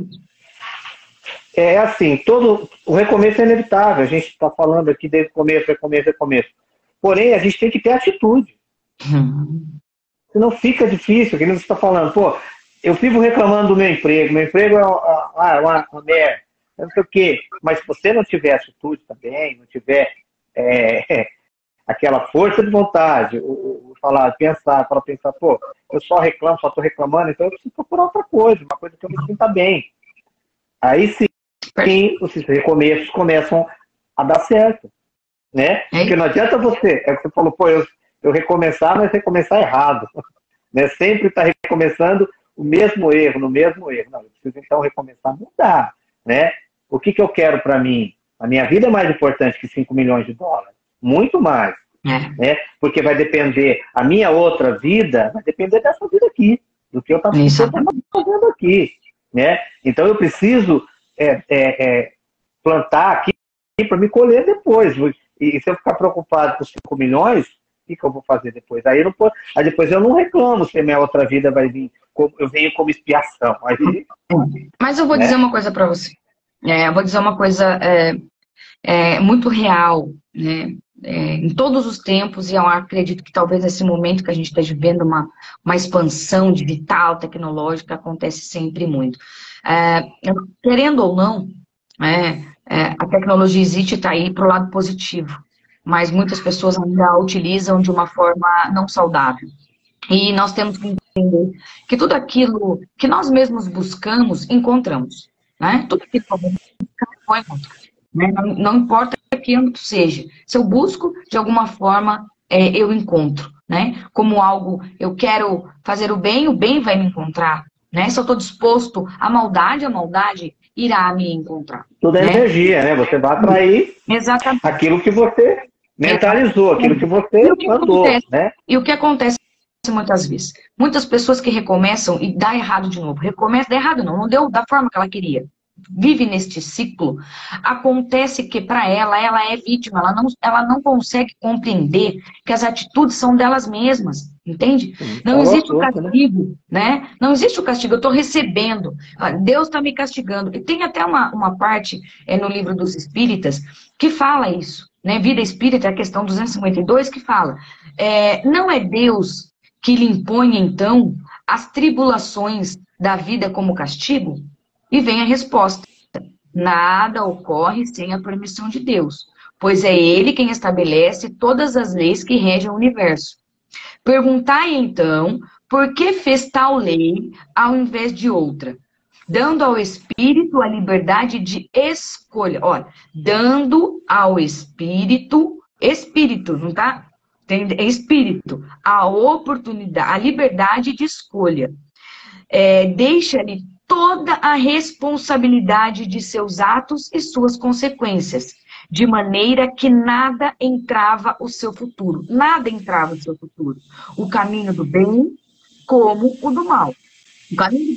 é assim, todo, o recomeço é inevitável. A gente está falando aqui desde o começo, recomeço, recomeço. Porém, a gente tem que ter atitude. Hum. Senão fica difícil, que nem você está falando. Pô, eu vivo reclamando do meu emprego. Meu emprego é uma, uma, uma merda. Não sei o quê. Mas se você não tiver atitude também, não tiver é, aquela força de vontade, o, o falar, pensar, para pensar, pô, eu só reclamo, só estou reclamando, então eu preciso procurar outra coisa, uma coisa que eu me sinta bem. Aí sim, sim os recomeços começam a dar certo. Né? Porque não adianta você, é o que você falou, pô, eu, eu recomeçar, mas recomeçar errado. Né? Sempre está recomeçando o mesmo erro, no mesmo erro. Não, eu preciso então recomeçar a mudar. Né? O que, que eu quero para mim? A minha vida é mais importante que cinco milhões de dólares. Muito mais. É. Né? Porque vai depender, a minha outra vida vai depender dessa vida aqui, do que eu estava fazendo aqui. Né? Então eu preciso é, é, é, plantar aqui para me colher depois. E se eu ficar preocupado com cinco milhões, o que, que eu vou fazer depois? Aí, eu não posso, aí depois eu não reclamo se a minha outra vida vai vir, eu venho como expiação. Aí, mas eu vou né? dizer uma coisa para você. É, eu vou dizer uma coisa é, é, muito real, né? É, em todos os tempos, e eu acredito que talvez nesse momento que a gente está vivendo uma, uma expansão digital, tecnológica, acontece sempre muito. É, querendo ou não, é, é, a tecnologia existe e está aí para o lado positivo, mas muitas pessoas ainda a utilizam de uma forma não saudável. E nós temos que entender que tudo aquilo que nós mesmos buscamos, encontramos. Né? Tudo aquilo que eu vou buscar, eu vou encontrar. Né? Não, não importa que âmbito seja. Se eu busco, de alguma forma, é, eu encontro. Né? Como algo, eu quero fazer o bem, o bem vai me encontrar. Né? Se eu estou disposto à maldade, a maldade irá me encontrar. Tudo é né? energia, né? Você vai atrair Exatamente. aquilo que você mentalizou, aquilo que você e o que mandou. Acontece, né? E o que acontece muitas vezes? Muitas pessoas que recomeçam e dá errado de novo. Recomeça, dá errado não, não deu da forma que ela queria. vive neste ciclo, acontece que para ela, ela é vítima, ela não, ela não consegue compreender que as atitudes são delas mesmas, entende? Não existe o castigo, né? Não existe o castigo, eu estou recebendo, Deus está me castigando. E tem até uma, uma parte é, no livro dos Espíritas que fala isso, né? Vida Espírita, a questão duzentos e cinquenta e dois, que fala, é, não é Deus que lhe impõe, então, as tribulações da vida como castigo? E vem a resposta: nada ocorre sem a permissão de Deus, pois é Ele quem estabelece todas as leis que regem o universo. Perguntai, então, por que fez tal lei ao invés de outra? Dando ao Espírito a liberdade de escolha. Olha, dando ao Espírito, Espírito, não tá? É Espírito, a oportunidade, a liberdade de escolha. É, deixa-lhe toda a responsabilidade de seus atos e suas consequências, de maneira que nada entrava o seu futuro. Nada entrava o seu futuro. O caminho do bem como o do mal. O caminho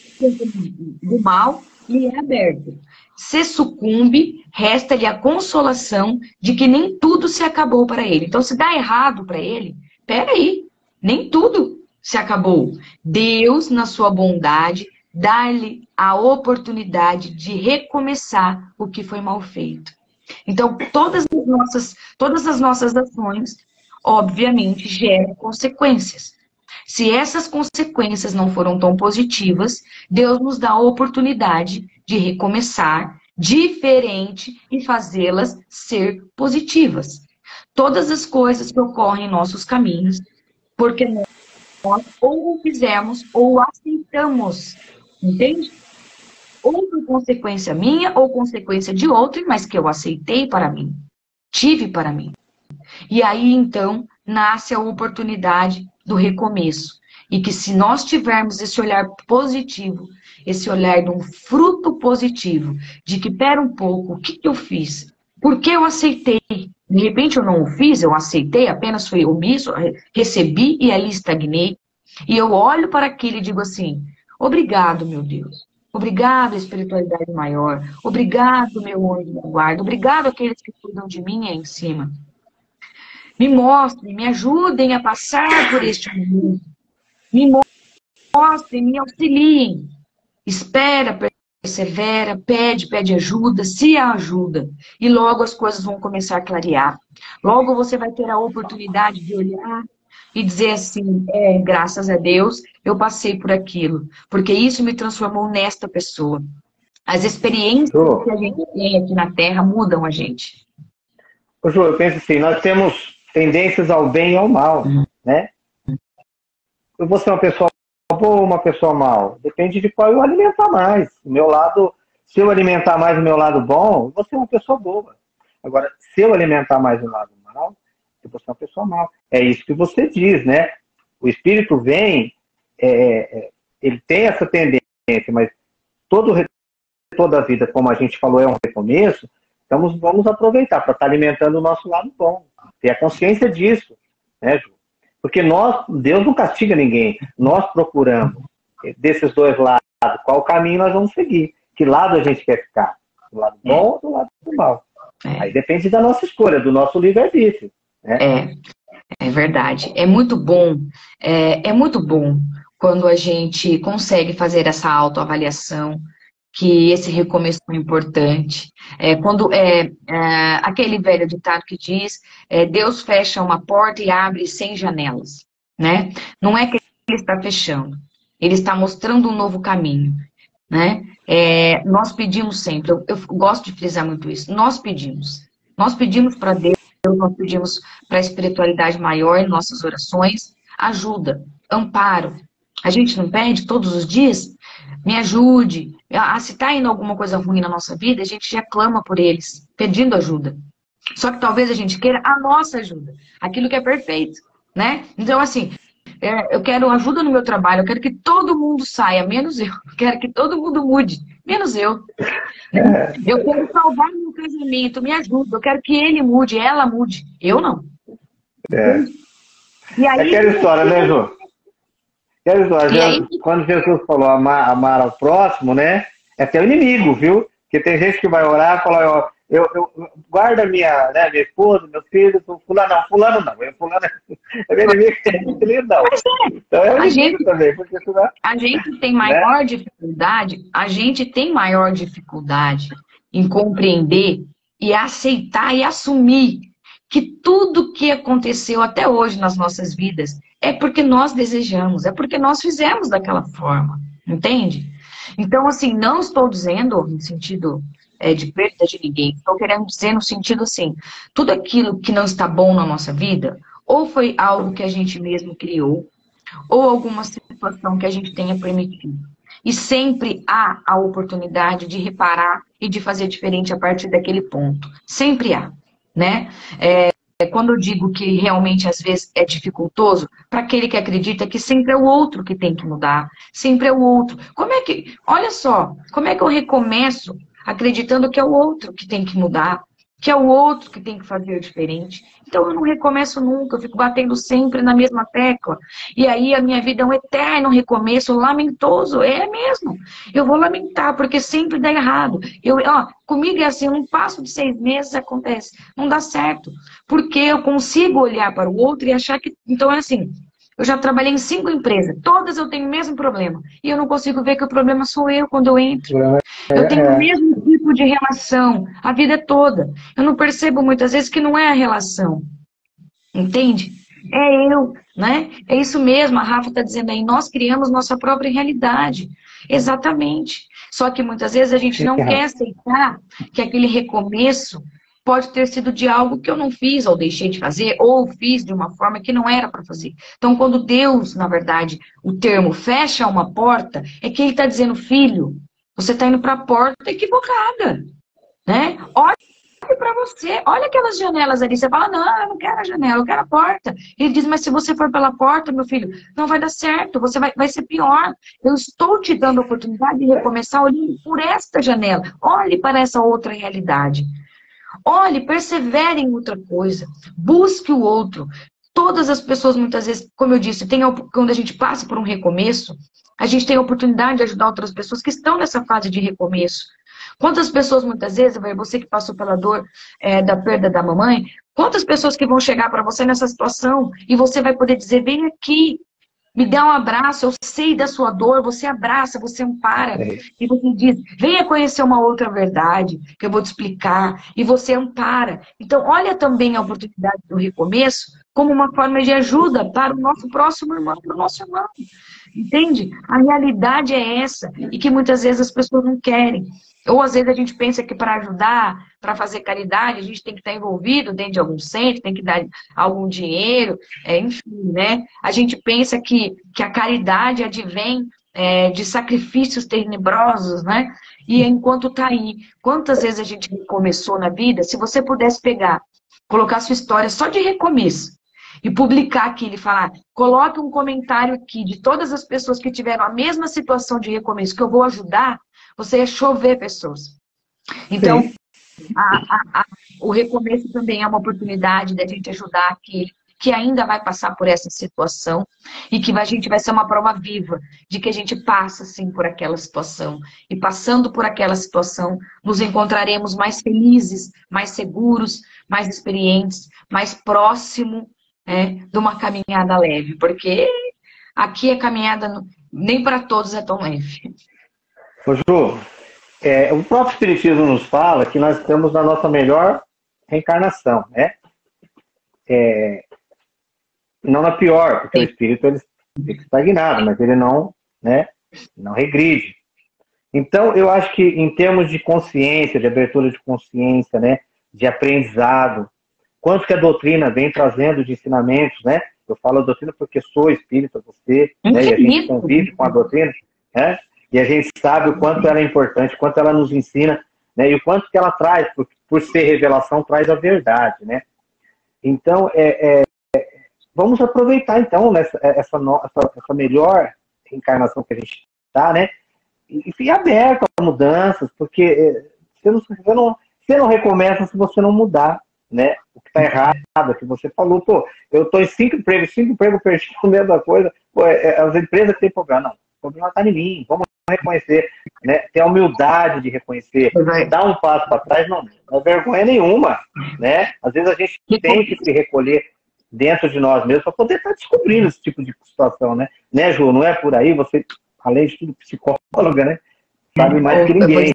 do mal lhe é aberto. Se sucumbe, resta-lhe a consolação de que nem tudo se acabou para ele. Então, se dá errado para ele, peraí, nem tudo se acabou. Deus, na sua bondade, dá-lhe a oportunidade de recomeçar o que foi mal feito. Então, todas as nossas, todas as nossas ações, obviamente, geram consequências. Se essas consequências não foram tão positivas, Deus nos dá a oportunidade de recomeçar diferente e fazê-las ser positivas. Todas as coisas que ocorrem em nossos caminhos, porque nós ou o fizemos ou aceitamos, entende? Ou por consequência minha, ou consequência de outro, mas que eu aceitei para mim, tive para mim. E aí, então, nasce a oportunidade do recomeço. E que se nós tivermos esse olhar positivo, esse olhar de um fruto positivo, de que, pera um pouco, o que eu fiz? Por que eu aceitei? De repente eu não o fiz, eu aceitei, apenas fui omisso, recebi e ali estagnei. E eu olho para aquilo e digo assim, obrigado, meu Deus. Obrigado, espiritualidade maior. Obrigado, meu anjo da guarda. Obrigado àqueles que cuidam de mim aí em cima. Me mostrem, me ajudem a passar por este momento. Me mostrem, me auxiliem. Espera, persevera, pede, pede ajuda, se ajuda. E logo as coisas vão começar a clarear. Logo você vai ter a oportunidade de olhar e dizer assim, é, graças a Deus, eu passei por aquilo. Porque isso me transformou nesta pessoa. As experiências oh. que a gente tem aqui na Terra mudam a gente. Ô, Ju, eu penso assim, nós temos tendências ao bem e ao mal, uhum. né? Eu vou ser uma pessoa boa ou uma pessoa mal? Depende de qual eu alimentar mais. O meu lado, se eu alimentar mais o meu lado bom, eu vou ser uma pessoa boa. Agora, se eu alimentar mais o lado mal, eu vou ser uma pessoa mal. É isso que você diz, né? O espírito vem, é, é, ele tem essa tendência, mas todo toda a vida, como a gente falou, é um recomeço, então vamos aproveitar para estar alimentando o nosso lado bom. Ter a consciência disso, né, Ju? Porque nós, Deus não castiga ninguém. Nós procuramos desses dois lados, qual caminho nós vamos seguir. Que lado a gente quer ficar? Do lado bom ou do lado mal? É. Aí depende da nossa escolha, do nosso livre-arbítrio. Né? É, é verdade. É muito bom, é, é muito bom quando a gente consegue fazer essa autoavaliação, que esse recomeço é importante. É, quando é, é aquele velho ditado que diz, é, Deus fecha uma porta e abre cem janelas, né? Não é que ele está fechando, ele está mostrando um novo caminho, né? É, nós pedimos sempre, eu, eu gosto de frisar muito isso, nós pedimos, nós pedimos para Deus, nós pedimos para a espiritualidade maior em nossas orações, ajuda, amparo. A gente não pede todos os dias? Me ajude. Ah, se está indo alguma coisa ruim na nossa vida, a gente já clama por eles, pedindo ajuda. Só que talvez a gente queira a nossa ajuda, aquilo que é perfeito, né? Então, assim, é, eu quero ajuda no meu trabalho, eu quero que todo mundo saia, menos eu. Eu quero que todo mundo mude, menos eu. Né? Eu quero salvar meu casamento, me ajuda. Eu quero que ele mude, ela mude. Eu não. É, e aí, é aquela história, né, Ju? Quero dizer, aí... Quando Jesus falou amar, amar ao próximo, né? é teu inimigo, viu? Porque tem gente que vai orar e fala, ó, eu, eu guarda minha, né, minha esposa, meus filhos, fulano não, fulano não, eu, fulano é meu inimigo, ele não. Então é o A inimigo gente, também, porque senão, a gente tem né? maior dificuldade, a gente tem maior dificuldade em compreender e aceitar e assumir que tudo que aconteceu até hoje nas nossas vidas é porque nós desejamos, é porque nós fizemos daquela forma, entende? Então, assim, não estou dizendo no sentido é, de perda de ninguém, estou querendo dizer no sentido assim, tudo aquilo que não está bom na nossa vida, ou foi algo que a gente mesmo criou, ou alguma situação que a gente tenha permitido. E sempre há a oportunidade de reparar e de fazer diferente a partir daquele ponto. Sempre há, né? É, quando eu digo que realmente às vezes é dificultoso, para aquele que acredita que sempre é o outro que tem que mudar, sempre é o outro. Como é que, olha só, como é que eu recomeço acreditando que é o outro que tem que mudar, que é o outro que tem que fazer diferente? Então eu não recomeço nunca, eu fico batendo sempre na mesma tecla. E aí a minha vida é um eterno recomeço lamentoso, é mesmo. Eu vou lamentar, porque sempre dá errado. Eu, ó, comigo é assim, eu não passo de seis meses, acontece. Não dá certo. Porque eu consigo olhar para o outro e achar que... Então é assim, eu já trabalhei em cinco empresas, todas eu tenho o mesmo problema. E eu não consigo ver que o problema sou eu quando eu entro. Eu tenho o mesmo tipo de relação a vida toda. Eu não percebo muitas vezes que não é a relação. Entende? É eu, né? É isso mesmo, a Rafa está dizendo aí, nós criamos nossa própria realidade. Exatamente. Só que muitas vezes a gente não quer aceitar que aquele recomeço pode ter sido de algo que eu não fiz ou deixei de fazer, ou fiz de uma forma que não era para fazer. Então, quando Deus, na verdade, o termo fecha uma porta, é que ele está dizendo, filho, você está indo para a porta equivocada, né? Olha para você, olha aquelas janelas ali, você fala, não, eu não quero a janela, eu quero a porta. Ele diz, mas se você for pela porta, meu filho, não vai dar certo, você vai, vai ser pior. Eu estou te dando a oportunidade de recomeçar olhando por esta janela. Olhe para essa outra realidade. Olhe, persevere em outra coisa, busque o outro. Todas as pessoas, muitas vezes, como eu disse, tem, quando a gente passa por um recomeço, a gente tem a oportunidade de ajudar outras pessoas que estão nessa fase de recomeço. Quantas pessoas, muitas vezes, você que passou pela dor é, da perda da mamãe, quantas pessoas que vão chegar para você nessa situação e você vai poder dizer, vem aqui, me dá um abraço, eu sei da sua dor, você abraça, você ampara. É. E você diz, venha conhecer uma outra verdade, que eu vou te explicar, e você ampara. Então, olha também a oportunidade do recomeço como uma forma de ajuda para o nosso próximo irmão, para o nosso irmão. Entende? A realidade é essa, e que muitas vezes as pessoas não querem. Ou às vezes a gente pensa que para ajudar, para fazer caridade, a gente tem que estar envolvido dentro de algum centro, tem que dar algum dinheiro, é, enfim, né? A gente pensa que, que a caridade advém é, de sacrifícios tenebrosos, né? E enquanto está aí, quantas vezes a gente começou na vida, se você pudesse pegar, colocar sua história só de recomeço, e publicar aqui, ele falar, coloque um comentário aqui de todas as pessoas que tiveram a mesma situação de recomeço que eu vou ajudar, você ia chover pessoas. Então, a, a, a, o recomeço também é uma oportunidade da gente ajudar aquele que ainda vai passar por essa situação e que a gente vai ser uma prova viva de que a gente passa, sim, por aquela situação. E passando por aquela situação, nos encontraremos mais felizes, mais seguros, mais experientes, mais próximo, né, de uma caminhada leve. Porque aqui a caminhada nem para todos é tão leve. Ô, Ju, é, o próprio Espiritismo nos fala que nós estamos na nossa melhor reencarnação, né? É, não na pior, porque Sim. o espírito ele fica estagnado, mas ele não, né, não regride. Então, eu acho que em termos de consciência, de abertura de consciência, né, de aprendizado, quanto que a doutrina vem trazendo de ensinamentos, né? Eu falo a doutrina porque sou espírita, você, né, e a gente convive com a doutrina, né? E a gente sabe o quanto ela é importante, o quanto ela nos ensina, né? E o quanto que ela traz, por, por ser revelação, traz a verdade, né? Então, é, é, vamos aproveitar, então, essa, essa, essa, essa melhor encarnação que a gente está, né? E ficar aberto a mudanças, porque você não, você, não, você não recomeça se você não mudar, né? O que está errado, é que você falou, pô, eu estou em cinco empregos, cinco empregos perdidos, a mesma coisa, pô, é, as empresas têm problema. Não, o problema está em mim, vamos reconhecer, né? Ter a humildade de reconhecer, dar um passo para trás, não, não é vergonha nenhuma, né? Às vezes a gente tem que se recolher dentro de nós mesmos para poder estar descobrindo esse tipo de situação, né? Né, Ju? Não é por aí, você, além de tudo, psicóloga, né? Sabe mais que ninguém.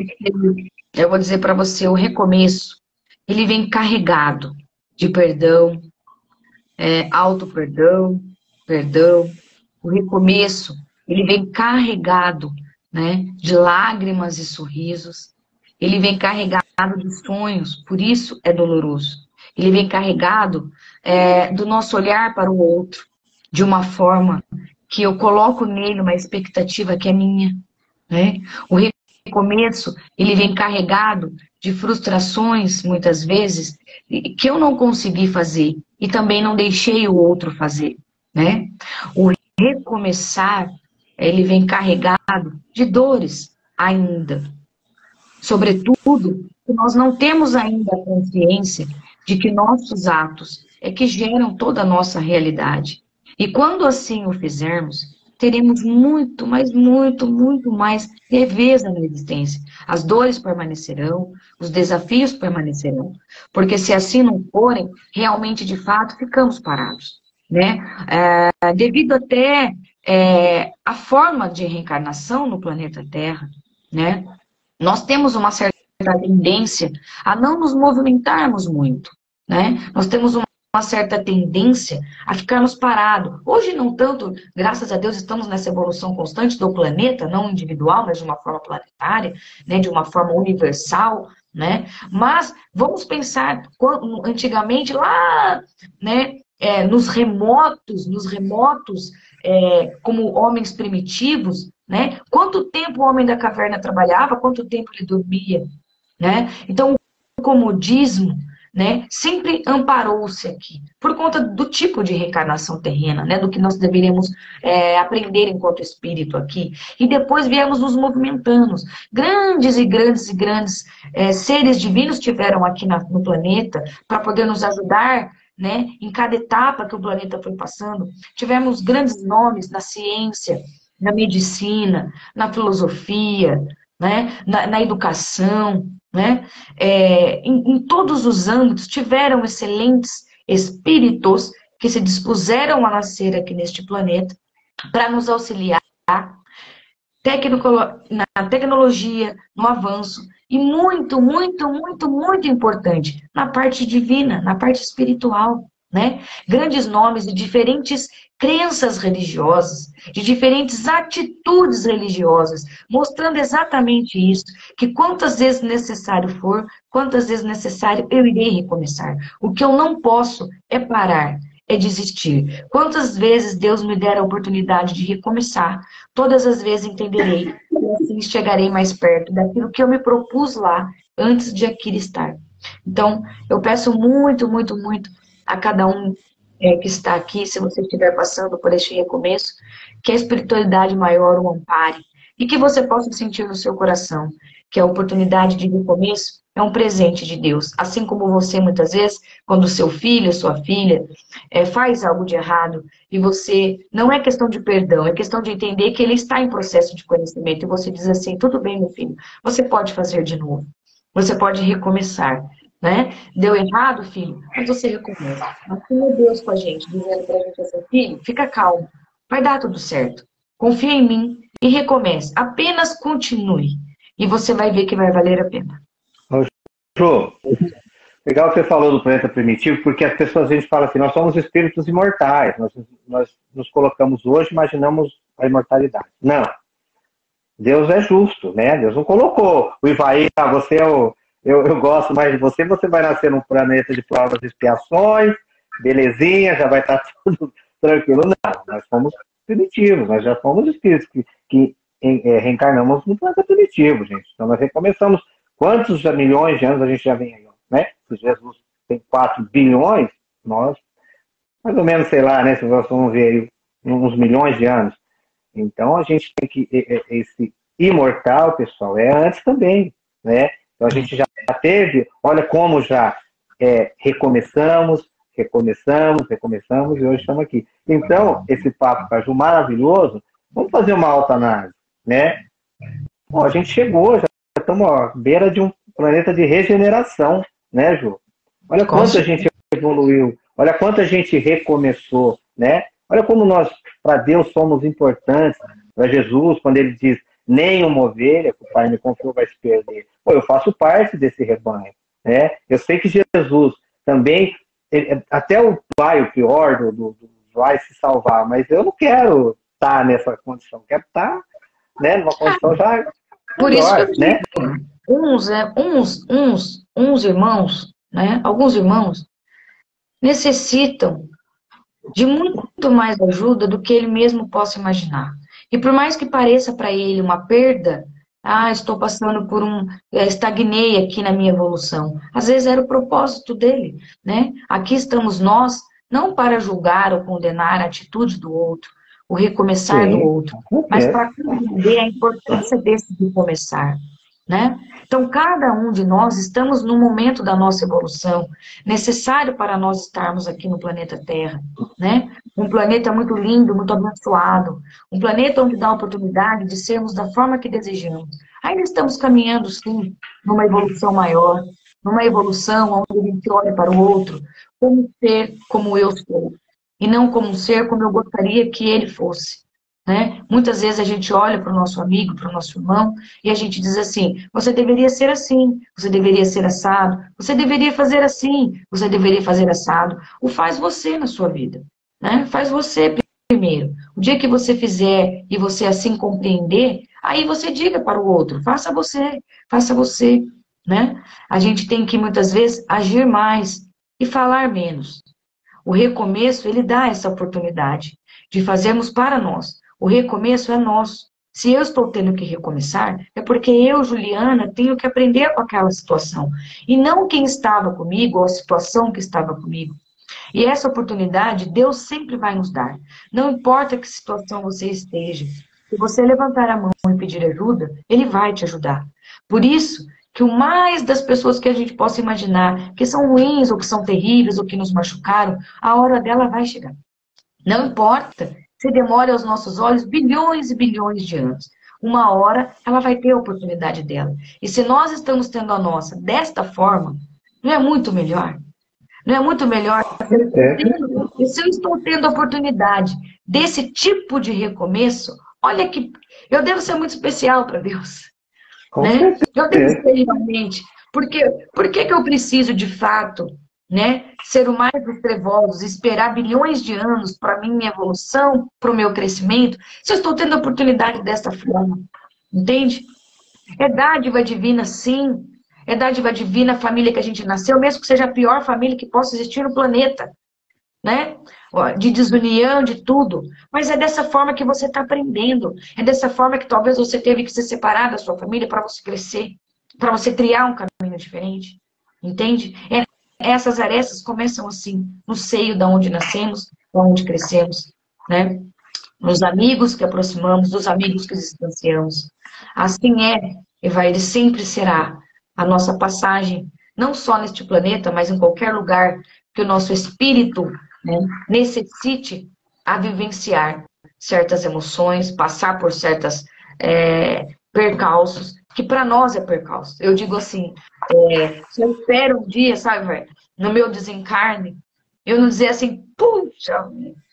Eu vou dizer para você, o recomeço, ele vem carregado de perdão, é, auto-perdão, perdão. O recomeço, ele vem carregado, né, de lágrimas e sorrisos. Ele vem carregado de sonhos, por isso é doloroso. Ele vem carregado é, do nosso olhar para o outro, de uma forma que eu coloco nele uma expectativa que é minha, né? O recomeço, ele vem carregado de frustrações, muitas vezes, que eu não consegui fazer e também não deixei o outro fazer, né? O recomeçar, ele vem carregado de dores ainda. Sobretudo, nós não temos ainda a consciência de que nossos atos é que geram toda a nossa realidade. E quando assim o fizermos, teremos muito, mas muito, muito mais leveza na existência. As dores permanecerão, os desafios permanecerão. Porque se assim não forem, realmente, de fato, ficamos parados, né? É, devido até é, a forma de reencarnação no planeta Terra, né? Nós temos uma certa tendência a não nos movimentarmos muito, né? Nós temos uma uma certa tendência a ficarmos parados. Hoje não tanto, graças a Deus, estamos nessa evolução constante do planeta, não individual, mas de uma forma planetária, né, de uma forma universal, né? Mas vamos pensar, antigamente, lá, né, é, nos remotos, nos remotos, é, como homens primitivos, né? Quanto tempo o homem da caverna trabalhava, quanto tempo ele dormia, né? Então, o comodismo, né, sempre amparou-se aqui, por conta do tipo de reencarnação terrena, né, do que nós deveríamos é, aprender enquanto espírito aqui, e depois viemos nos movimentando. Grandes e grandes e grandes é, seres divinos tiveram aqui na, no planeta para poder nos ajudar, né, em cada etapa que o planeta foi passando. Tivemos grandes nomes na ciência, na medicina, na filosofia, né, na, na educação, né? É, em, em todos os âmbitos, tiveram excelentes espíritos que se dispuseram a nascer aqui neste planeta para nos auxiliar na tecnologia, no avanço, e muito, muito, muito, muito importante, na parte divina, na parte espiritual, né? Grandes nomes de diferentes crenças religiosas, de diferentes atitudes religiosas, mostrando exatamente isso, que quantas vezes necessário for, quantas vezes necessário, eu irei recomeçar. O que eu não posso é parar, é desistir. Quantas vezes Deus me der a oportunidade de recomeçar, todas as vezes entenderei e assim chegarei mais perto daquilo que eu me propus lá, antes de aqui estar. Então, eu peço muito, muito, muito a cada um é, que está aqui, se você estiver passando por este recomeço, que a espiritualidade maior o ampare e que você possa sentir no seu coração que a oportunidade de recomeço é um presente de Deus. Assim como você, muitas vezes, quando seu filho, sua filha, é, faz algo de errado e você, não é questão de perdão, é questão de entender que ele está em processo de conhecimento e você diz assim, tudo bem, meu filho, você pode fazer de novo, você pode recomeçar. Né? Deu errado, filho, mas você recomeça. Assim é Deus com a gente, dizendo pra gente assim, filho, fica calmo, vai dar tudo certo. Confia em mim e recomece. Apenas continue. E você vai ver que vai valer a pena. Ju, legal que você falou do planeta primitivo, porque as pessoas, a gente fala assim, nós somos espíritos imortais, nós, nós nos colocamos hoje, imaginamos a imortalidade. Não. Deus é justo, né? Deus não colocou o Ivaí, ah, você é o Eu, eu gosto mais de você, você vai nascer num planeta de provas e expiações, belezinha, já vai estar tudo tranquilo. Não, nós somos primitivos, nós já somos espíritos que, que é, reencarnamos no planeta primitivo, gente. Então nós recomeçamos. Quantos milhões de anos a gente já vem aí, né? Se Jesus tem quatro bilhões, nós, mais ou menos, sei lá, né? Se nós vamos ver aí uns milhões de anos. Então a gente tem que, esse imortal, pessoal, é antes também, né? Então a gente já teve, olha como já é, recomeçamos, recomeçamos, recomeçamos e hoje estamos aqui. Então, esse papo, Caju, maravilhoso, vamos fazer uma autoanálise. né? Pô, a gente chegou, já estamos à beira de um planeta de regeneração, né, Ju? Olha quanto a gente evoluiu, olha quanto a gente recomeçou, né? Olha como nós, para Deus, somos importantes, para Jesus, quando ele diz, nem uma ovelha que o Pai me confiou vai se perder. Pô, eu faço parte desse rebanho, né? Eu sei que Jesus também, ele, até o vai, o pior, do, do, do, vai se salvar, mas eu não quero estar nessa condição, quero estar, né, numa condição já melhor, Por isso que eu digo, né? uns, é, uns, uns, uns irmãos, né, alguns irmãos, necessitam de muito mais ajuda do que ele mesmo possa imaginar. E por mais que pareça para ele uma perda, ah, estou passando por um, estagnei aqui na minha evolução. Às vezes era o propósito dele, né? Aqui estamos nós, não para julgar ou condenar a atitude do outro, o recomeçar Sim, do outro, mas para compreender a importância desse recomeçar, né? Então, cada um de nós estamos num momento da nossa evolução necessário para nós estarmos aqui no planeta Terra, né? Um planeta muito lindo, muito abençoado, um planeta onde dá a oportunidade de sermos da forma que desejamos. Ainda estamos caminhando, sim, numa evolução maior, numa evolução onde a gente olha para o outro como um ser como eu sou, e não como um ser como eu gostaria que ele fosse. Né? Muitas vezes a gente olha para o nosso amigo, para o nosso irmão, e a gente diz assim, você deveria ser assim, você deveria ser assado, você deveria fazer assim, você deveria fazer assado. O faz você na sua vida, né? Faz você primeiro. O dia que você fizer e você assim compreender, aí você diga para o outro, faça você, faça você. Né? A gente tem que muitas vezes agir mais e falar menos. O recomeço, ele dá essa oportunidade de fazermos para nós. O recomeço é nosso. Se eu estou tendo que recomeçar, é porque eu, Juliana, tenho que aprender com aquela situação. E não quem estava comigo, ou a situação que estava comigo. E essa oportunidade, Deus sempre vai nos dar. Não importa que situação você esteja. Se você levantar a mão e pedir ajuda, Ele vai te ajudar. Por isso, que o mais das pessoas que a gente possa imaginar, que são ruins, ou que são terríveis, ou que nos machucaram, a hora dela vai chegar. Não importa se demore aos nossos olhos bilhões e bilhões de anos. Uma hora ela vai ter a oportunidade dela. E se nós estamos tendo a nossa desta forma, não é muito melhor? Não é muito melhor? É. E se eu estou tendo a oportunidade desse tipo de recomeço, olha que eu devo ser muito especial para Deus. Né? Eu devo ser realmente. Porque, por que, que eu preciso, de fato, né, ser o mais dos trevosos, esperar bilhões de anos para a minha evolução, para o meu crescimento, se eu estou tendo a oportunidade dessa forma? Entende? É dádiva divina, sim. É dádiva divina a família que a gente nasceu, mesmo que seja a pior família que possa existir no planeta. Né? De desunião, de tudo. Mas é dessa forma que você está aprendendo. É dessa forma que talvez você teve que se separar da sua família para você crescer, para você criar um caminho diferente. Entende? É, essas arestas começam assim, no seio da onde nascemos, da onde crescemos, né? Nos amigos que aproximamos, dos amigos que distanciamos. Assim é, e vai, ele sempre será a nossa passagem, não só neste planeta, mas em qualquer lugar que o nosso espírito, né, necessite a vivenciar certas emoções, passar por certas é, percalços, que para nós é percalço. Eu digo assim, é, se eu espero um dia, sabe, velho, no meu desencarne, eu não dizer assim, puxa,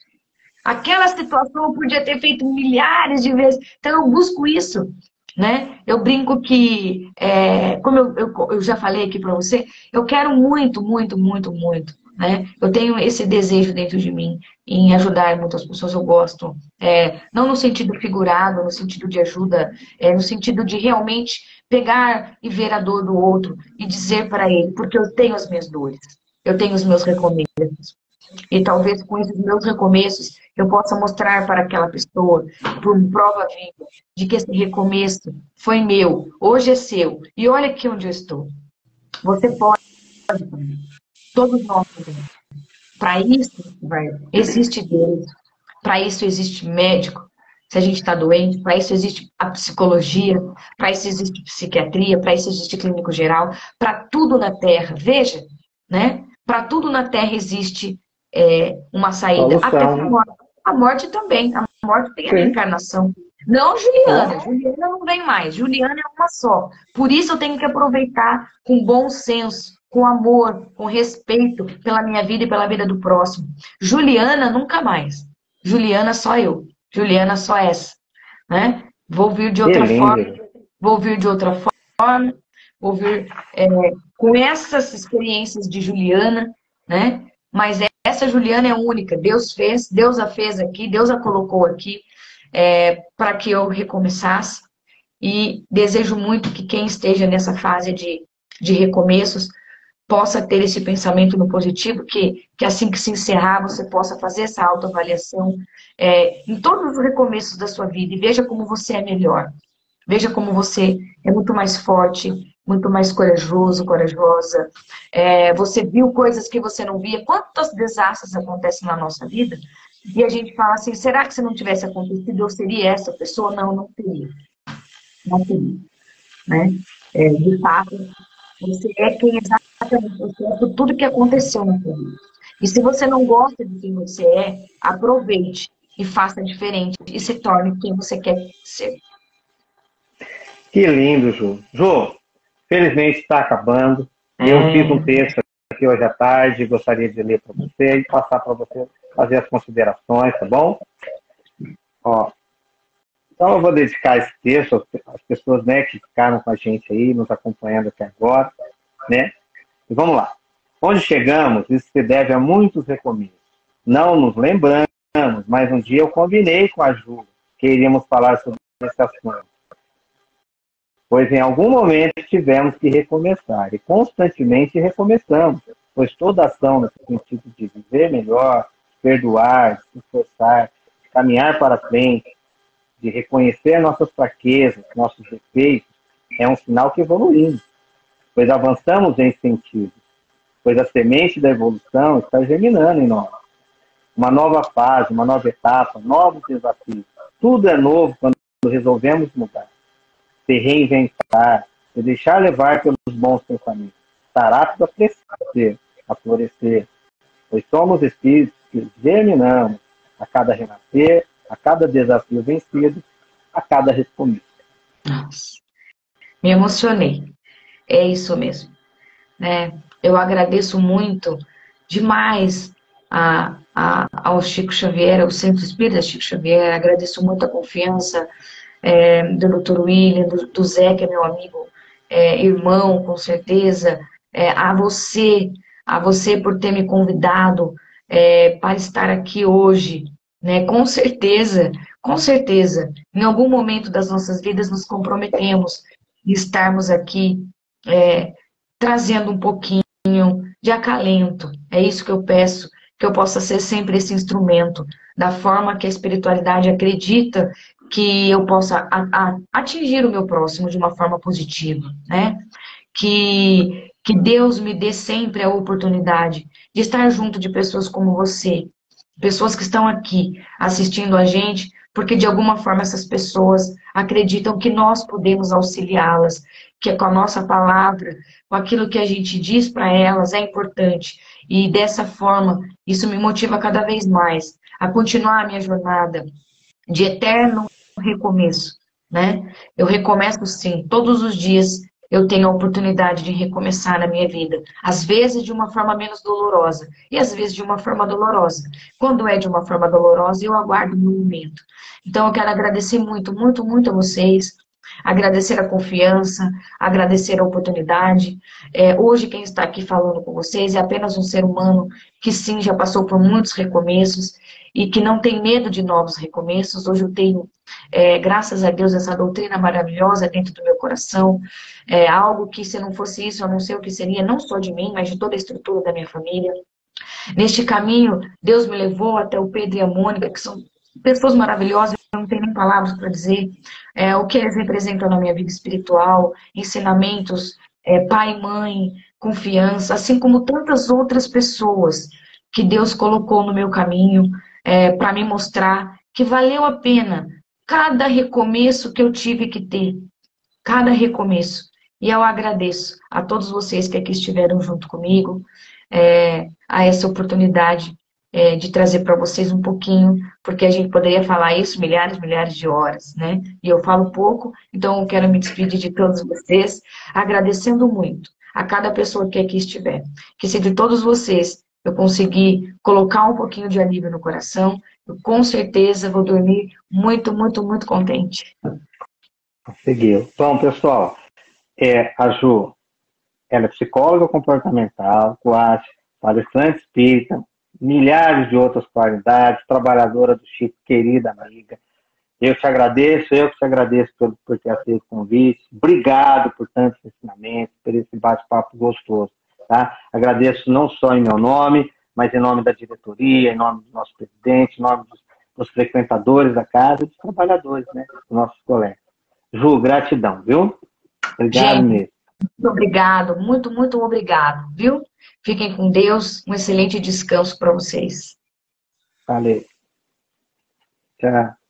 aquela situação eu podia ter feito milhares de vezes, então eu busco isso. Né? Eu brinco que, é, como eu, eu, eu já falei aqui para você, eu quero muito, muito, muito, muito. Né? Eu tenho esse desejo dentro de mim em ajudar muitas pessoas, eu gosto. É, não no sentido figurado, no sentido de ajuda, é, no sentido de realmente pegar e ver a dor do outro e dizer para ele, porque eu tenho as minhas dores, eu tenho os meus recomeços. E talvez com esses meus recomeços eu possa mostrar para aquela pessoa, por prova viva, de que esse recomeço foi meu, hoje é seu. E olha aqui onde eu estou. Você pode, todos nós podemos. Para isso, existe Deus. Para isso existe médico. Se a gente está doente, para isso existe a psicologia, para isso existe psiquiatria, para isso existe clínico geral, para tudo na Terra. Veja, né? Para tudo na Terra existe é, uma saída. Até a morte. A morte também. A morte tem a reencarnação. Não, Juliana. Oh, Juliana não vem mais. Juliana é uma só. Por isso eu tenho que aproveitar com bom senso, com amor, com respeito pela minha vida e pela vida do próximo. Juliana nunca mais. Juliana só eu. Juliana só essa, né? Vou vir de que outra forma, lindo. vou vir de outra forma, vou vir é, com essas experiências de Juliana, né? Mas essa Juliana é única. Deus fez, Deus a fez aqui, Deus a colocou aqui é, para que eu recomeçasse. E desejo muito que quem esteja nessa fase de, de recomeços possa ter esse pensamento no positivo, que, que assim que se encerrar, você possa fazer essa autoavaliação é, em todos os recomeços da sua vida e veja como você é melhor. Veja como você é muito mais forte, muito mais corajoso, corajosa. É, você viu coisas que você não via. Quantos desastres acontecem na nossa vida? E a gente fala assim, será que se não tivesse acontecido, eu seria essa pessoa? Não, não teria. Não teria. Né? É, de fato, você é quem exatamente você é por tudo que aconteceu na sua vida. E se você não gosta de quem você é, aproveite e faça diferente e se torne quem você quer ser. Que lindo, Ju. Ju, felizmente está acabando. Eu fiz um É. texto aqui hoje à tarde, gostaria de ler para você e passar para você fazer as considerações, tá bom? Ó, então eu vou dedicar esse texto às pessoas, né, que ficaram com a gente aí, nos acompanhando até agora, né? E vamos lá. Onde chegamos, isso se deve a muitos recomeços. Não nos lembramos, mas um dia eu combinei com a Ju que iríamos falar sobre esse assunto. Pois em algum momento tivemos que recomeçar, e constantemente recomeçamos, pois toda ação no sentido de viver melhor, perdoar, se esforçar, caminhar para frente, de reconhecer nossas fraquezas, nossos defeitos, é um sinal que evoluímos, pois avançamos em sentido, pois a semente da evolução está germinando em nós. Uma nova fase, uma nova etapa, novos desafios. Tudo é novo quando resolvemos mudar. Se reinventar, se deixar levar pelos bons pensamentos, estar apto a crescer, a florescer, pois somos espíritos que germinamos a cada renascer, a cada desafio vencido, a cada recomeço. Nossa, me emocionei. É isso mesmo. Né? Eu agradeço muito, demais, a, a, ao Chico Xavier, ao Centro Espírita Chico Xavier. Agradeço muito a confiança é, do doutor William, do, do Zé, que é meu amigo, é, irmão, com certeza. É, a você, a você por ter me convidado é, para estar aqui hoje. Né? Com certeza, com certeza, em algum momento das nossas vidas nos comprometemos de estarmos aqui é, trazendo um pouquinho de acalento. É isso que eu peço, que eu possa ser sempre esse instrumento, da forma que a espiritualidade acredita que eu possa a, a, atingir o meu próximo de uma forma positiva, né? Que, que Deus me dê sempre a oportunidade de estar junto de pessoas como você, pessoas que estão aqui assistindo a gente, porque de alguma forma essas pessoas acreditam que nós podemos auxiliá-las, que com a nossa palavra, com aquilo que a gente diz para elas é importante. E dessa forma, isso me motiva cada vez mais a continuar a minha jornada de eterno recomeço, né? Eu recomeço sim, todos os dias eu tenho a oportunidade de recomeçar na minha vida. Às vezes de uma forma menos dolorosa e às vezes de uma forma dolorosa. Quando é de uma forma dolorosa, eu aguardo o meu momento. Então eu quero agradecer muito, muito, muito a vocês, agradecer a confiança, agradecer a oportunidade. É, hoje quem está aqui falando com vocês é apenas um ser humano que sim, já passou por muitos recomeços e que não tem medo de novos recomeços. Hoje eu tenho, é, graças a Deus, essa doutrina maravilhosa dentro do meu coração, é algo que se não fosse isso, eu não sei o que seria, não só de mim, mas de toda a estrutura da minha família. Neste caminho, Deus me levou até o Pedro e a Mônica, que são pessoas maravilhosas, eu não tenho nem palavras para dizer é, o que eles representam na minha vida espiritual, ensinamentos, é, pai e mãe, confiança, assim como tantas outras pessoas que Deus colocou no meu caminho é, para me mostrar que valeu a pena cada recomeço que eu tive que ter, cada recomeço. E eu agradeço a todos vocês que aqui estiveram junto comigo, é, a essa oportunidade é, de trazer para vocês um pouquinho, porque a gente poderia falar isso milhares, milhares de horas, né? E eu falo pouco, então eu quero me despedir de todos vocês, agradecendo muito a cada pessoa que aqui estiver. Que se de todos vocês eu conseguir colocar um pouquinho de alívio no coração, eu com certeza vou dormir muito, muito, muito contente. Conseguiu. Bom, pessoal, é, a Ju, ela é psicóloga comportamental, coach, palestrante espírita, milhares de outras qualidades, trabalhadora do Chico, querida amiga. Eu te agradeço, eu que te agradeço por, por ter aceito o convite. Obrigado por tantos ensinamentos, por esse bate-papo gostoso. Tá? Agradeço não só em meu nome, mas em nome da diretoria, em nome do nosso presidente, em nome dos, dos frequentadores da casa e dos trabalhadores, né? Dos nossos colegas. Ju, gratidão, viu? Obrigado Gente, mesmo. muito obrigado, muito, muito obrigado, viu? Fiquem com Deus, um excelente descanso para vocês. Valeu. Tchau.